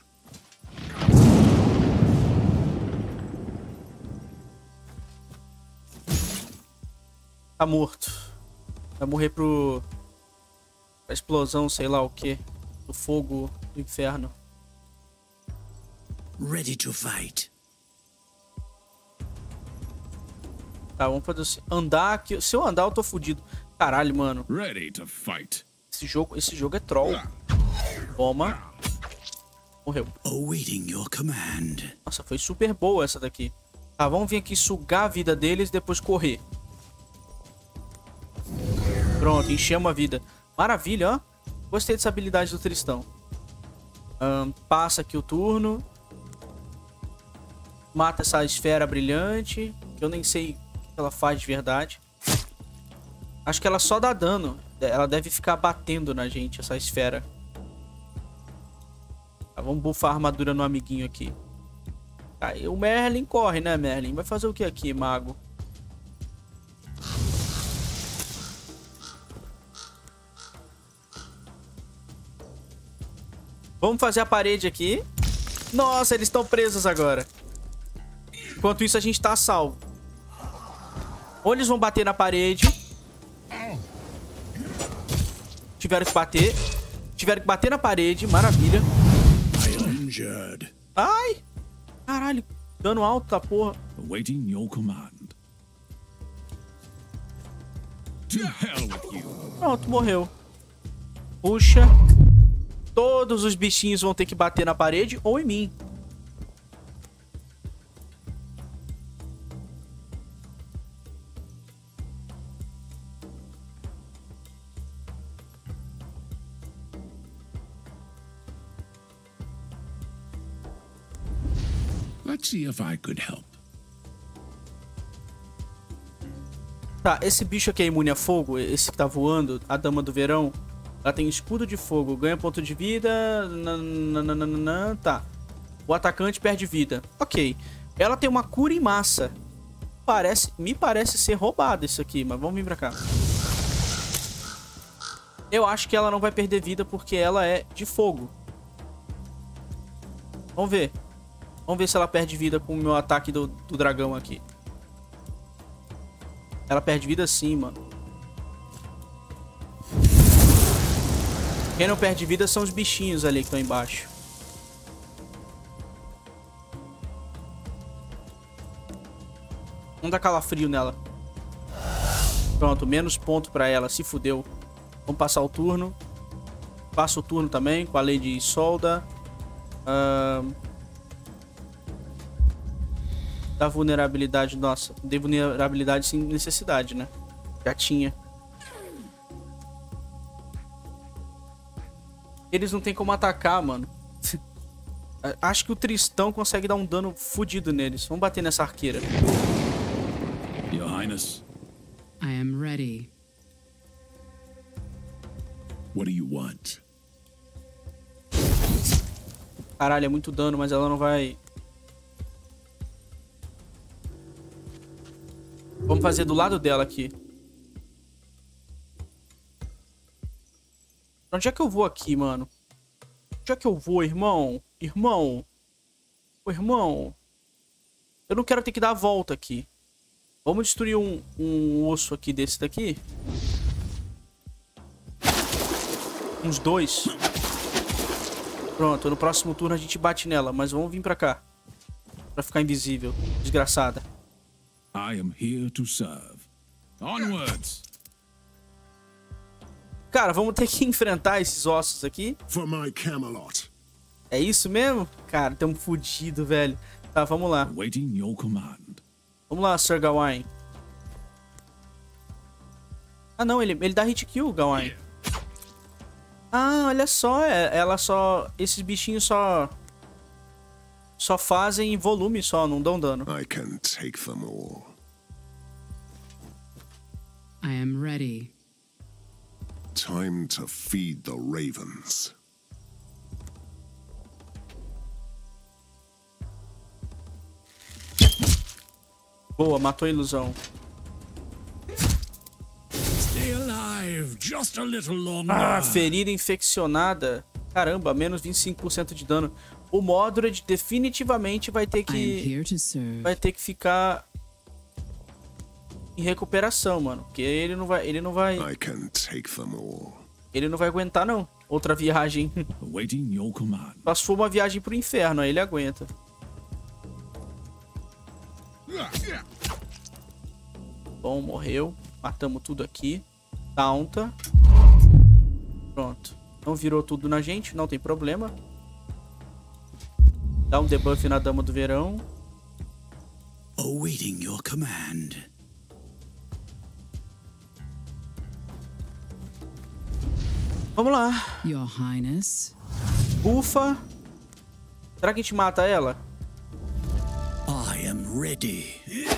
Tá morto. Vai morrer pro... pra explosão, sei lá o que. Do fogo do inferno. Ready to fight. Tá, vamos fazer assim. Andar aqui. Se eu andar, eu tô fudido. Caralho, mano. Ready to fight. Esse jogo, esse jogo é troll. Toma. Morreu. Awaiting your command. Nossa, foi super boa essa daqui. Tá, vamos vir aqui sugar a vida deles e depois correr. Pronto, enchemos a vida. Maravilha, ó. Gostei dessa habilidade do Tristão. Um, passa aqui o turno. Mata essa esfera brilhante. Que eu nem sei o que ela faz de verdade. Acho que ela só dá dano. Ela deve ficar batendo na gente, essa esfera. Tá, vamos buffar a armadura no amiguinho aqui. Tá, e o Merlin corre, né, Merlin? Vai fazer o que aqui, mago? Vamos fazer a parede aqui. Nossa, eles estão presos agora. Enquanto isso, a gente tá a salvo. Ou eles vão bater na parede. Tiveram que bater. Tiveram que bater na parede. Maravilha. Ai! Caralho. Dano alto da porra. Awaiting your command. To hell with you. Pronto, morreu. Puxa. Todos os bichinhos vão ter que bater na parede ou em mim. Let's see if I could help. Tá, esse bicho aqui é imune a fogo, esse que tá voando, a Dama do Verão. Ela tem escudo de fogo, ganha ponto de vida. Nananana, tá. O atacante perde vida. Ok. Ela tem uma cura em massa. Parece, me parece ser roubado isso aqui, mas vamos vir pra cá. Eu acho que ela não vai perder vida porque ela é de fogo. Vamos ver. Vamos ver se ela perde vida com o meu ataque do, do dragão aqui. Ela perde vida sim, mano. Quem não perde vida são os bichinhos ali que estão embaixo. Vamos dar calafrio nela. Pronto, menos ponto pra ela. Se fudeu. Vamos passar o turno. Passa o turno também com a Lady Solda. Uh... Dá vulnerabilidade. Nossa, dei vulnerabilidade sem necessidade, né? Já tinha. Eles não tem como atacar, mano. Acho que o Tristão consegue dar um dano fodido neles. Vamos bater nessa arqueira. Your Highness. I am ready. What do you want? Caralho, é muito dano, mas ela não vai... Vamos fazer do lado dela aqui. Onde é que eu vou aqui, mano? Onde é que eu vou, irmão? Irmão? Ô, irmão? Eu não quero ter que dar a volta aqui. Vamos destruir um, um osso aqui desse daqui. Uns dois. Pronto, no próximo turno a gente bate nela. Mas vamos vir pra cá. Pra ficar invisível. Desgraçada. I am here to serve. Onwards! Cara, vamos ter que enfrentar esses ossos aqui. For my Camelot. É isso mesmo? Cara, tamo fudido, velho. Tá, vamos lá. Waiting your command. Vamos lá, Sir Gawain. Ah, não, ele, ele dá hit kill, Gawain. Ah, olha só, é, ela só... Esses bichinhos só... Só fazem volume só, não dão dano. I can take them all. I am ready. Time to feed the ravens. Boa, matou a ilusão. Stay alive just a little longer. Ah, ferida infeccionada. Caramba, menos vinte e cinco por cento de dano. O Mordred definitivamente vai ter que... Vai ter que ficar... em recuperação, mano. Porque ele não vai... Ele não vai... I can take them all. Ele não vai aguentar, não. Outra viagem. Awaiting your command. Só se for uma viagem pro inferno, aí ele aguenta. Bom, morreu. Matamos tudo aqui. Taunta. Pronto. Não virou tudo na gente, não tem problema. Dá um debuff na Dama do Verão. Awaiting your command. Vamos lá. Your Highness. Ufa. Será que a gente mata ela? I am ready.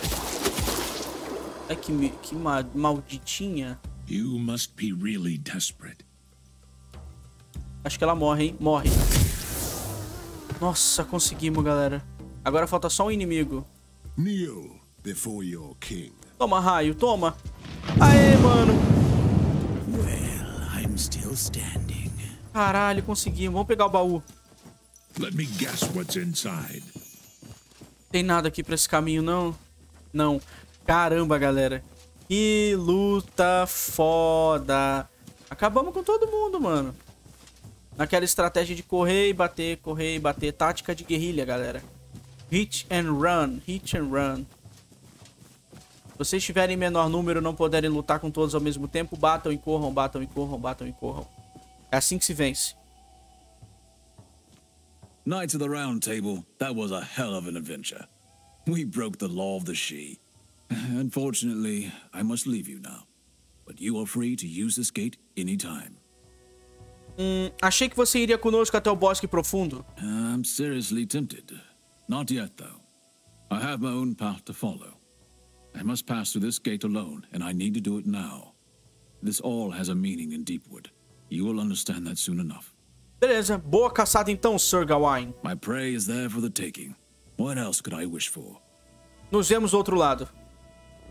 É que, que ma malditinha. You must be really desperate. Acho que ela morre, hein? Morre. Nossa, conseguimos, galera. Agora falta só um inimigo. Kneel before your king. Toma, raio, toma. Aê, mano. Well, I'm still standing. Caralho, conseguimos. Vamos pegar o baú. Let me guess what's inside. Tem nada aqui pra esse caminho, não? Não. Caramba, galera. Que luta foda. Acabamos com todo mundo, mano. Naquela estratégia de correr e bater, correr e bater. Tática de guerrilha, galera. Hit and run. Hit and run. Se vocês estiverem em menor número e não puderem lutar com todos ao mesmo tempo, batam e corram, batam e corram, batam e corram. É assim que se vence. Knights of the Round Table, that was a hell of an adventure. We broke the law of the Sidhe. Unfortunately, I must leave you now. But you are free to use this gate anytime. Hum, achei que você iria conosco até o Bosque Profundo. I'm seriously tempted. Not yet, though. I have my own path to follow. I must pass through this gate alone, and I need to do it now. This all has a meaning in Deepwood. You will understand that soon enough. Beleza, boa caçada então, Sir Gawain. My prey is there for the taking. What else could I wish for? Nos vemos do outro lado.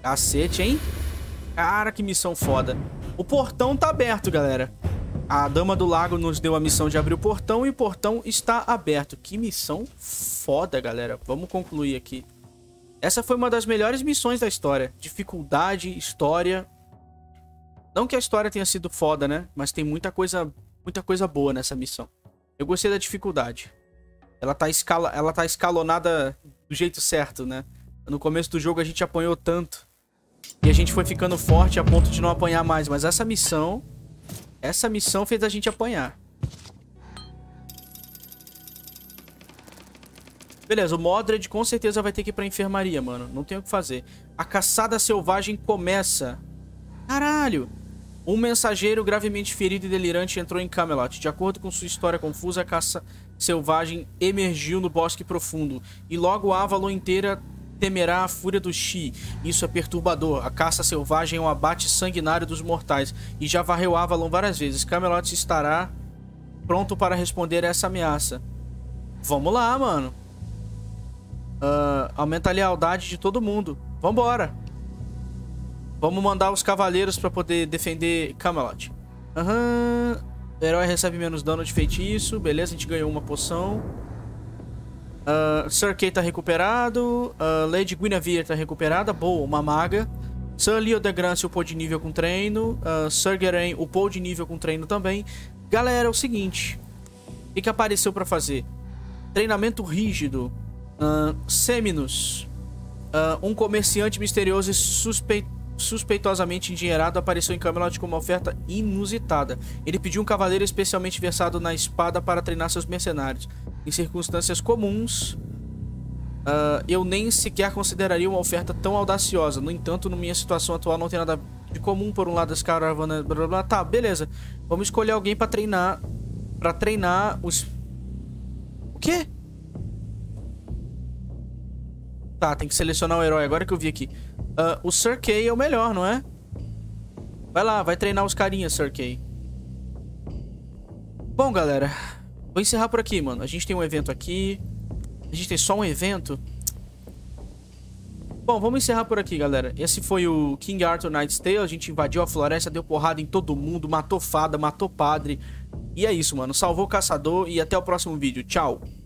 Cacete, hein? Cara, que missão foda. O portão tá aberto, galera. A Dama do Lago nos deu a missão de abrir o portão e o portão está aberto. Que missão foda, galera. Vamos concluir aqui. Essa foi uma das melhores missões da história. Dificuldade, história. Não que a história tenha sido foda, né? Mas tem muita coisa, muita coisa boa nessa missão. Eu gostei da dificuldade. Ela tá, escala... Ela tá escalonada do jeito certo, né? No começo do jogo a gente apanhou tanto. E a gente foi ficando forte a ponto de não apanhar mais. Mas essa missão... Essa missão fez a gente apanhar. Beleza, o Mordred com certeza vai ter que ir pra enfermaria, mano. Não tem o que fazer. A caçada selvagem começa. Caralho! Um mensageiro gravemente ferido e delirante entrou em Camelot. De acordo com sua história confusa, a caça selvagem emergiu no bosque profundo. E logo a Avalon inteira temerá a fúria do Shi. Isso é perturbador. A caça selvagem é um abate sanguinário dos mortais. E já varreu Avalon várias vezes. Camelot estará pronto para responder a essa ameaça. Vamos lá, mano. Uh, aumenta a lealdade de todo mundo. Vambora. Vamos mandar os cavaleiros pra poder defender Camelot. Aham. Uhum. O herói recebe menos dano de feitiço. Beleza, a gente ganhou uma poção. Uh, Sir Kay tá recuperado. uh, Lady Guinevere tá recuperada. Boa, uma maga. Sir Leo de Grance upou de nível com treino. uh, Sir Geraint upou de nível com treino também. Galera, é o seguinte. O que, que apareceu pra fazer? Treinamento rígido. uh, Seminus. uh, Um comerciante misterioso e suspeito suspeitosamente endinheirado apareceu em Camelot com uma oferta inusitada. Ele pediu um cavaleiro especialmente versado na espada para treinar seus mercenários. Em circunstâncias comuns, uh, eu nem sequer consideraria uma oferta tão audaciosa. No entanto, na minha situação atual não tem nada de comum. Por um lado, as caravanas... Blá, blá, blá. Tá, beleza. Vamos escolher alguém para treinar... Para treinar os... O quê? Tá, tem que selecionar o herói. Agora que eu vi aqui. Uh, o Sir Kay é o melhor, não é? Vai lá, vai treinar os carinhas, Sir Kay. Bom, galera, vou encerrar por aqui, mano. A gente tem um evento aqui. A gente tem só um evento. Bom, vamos encerrar por aqui, galera. Esse foi o King Arthur Knight's Tale. A gente invadiu a floresta, deu porrada em todo mundo, matou fada, matou padre. E é isso, mano. Salvou o caçador e até o próximo vídeo. Tchau.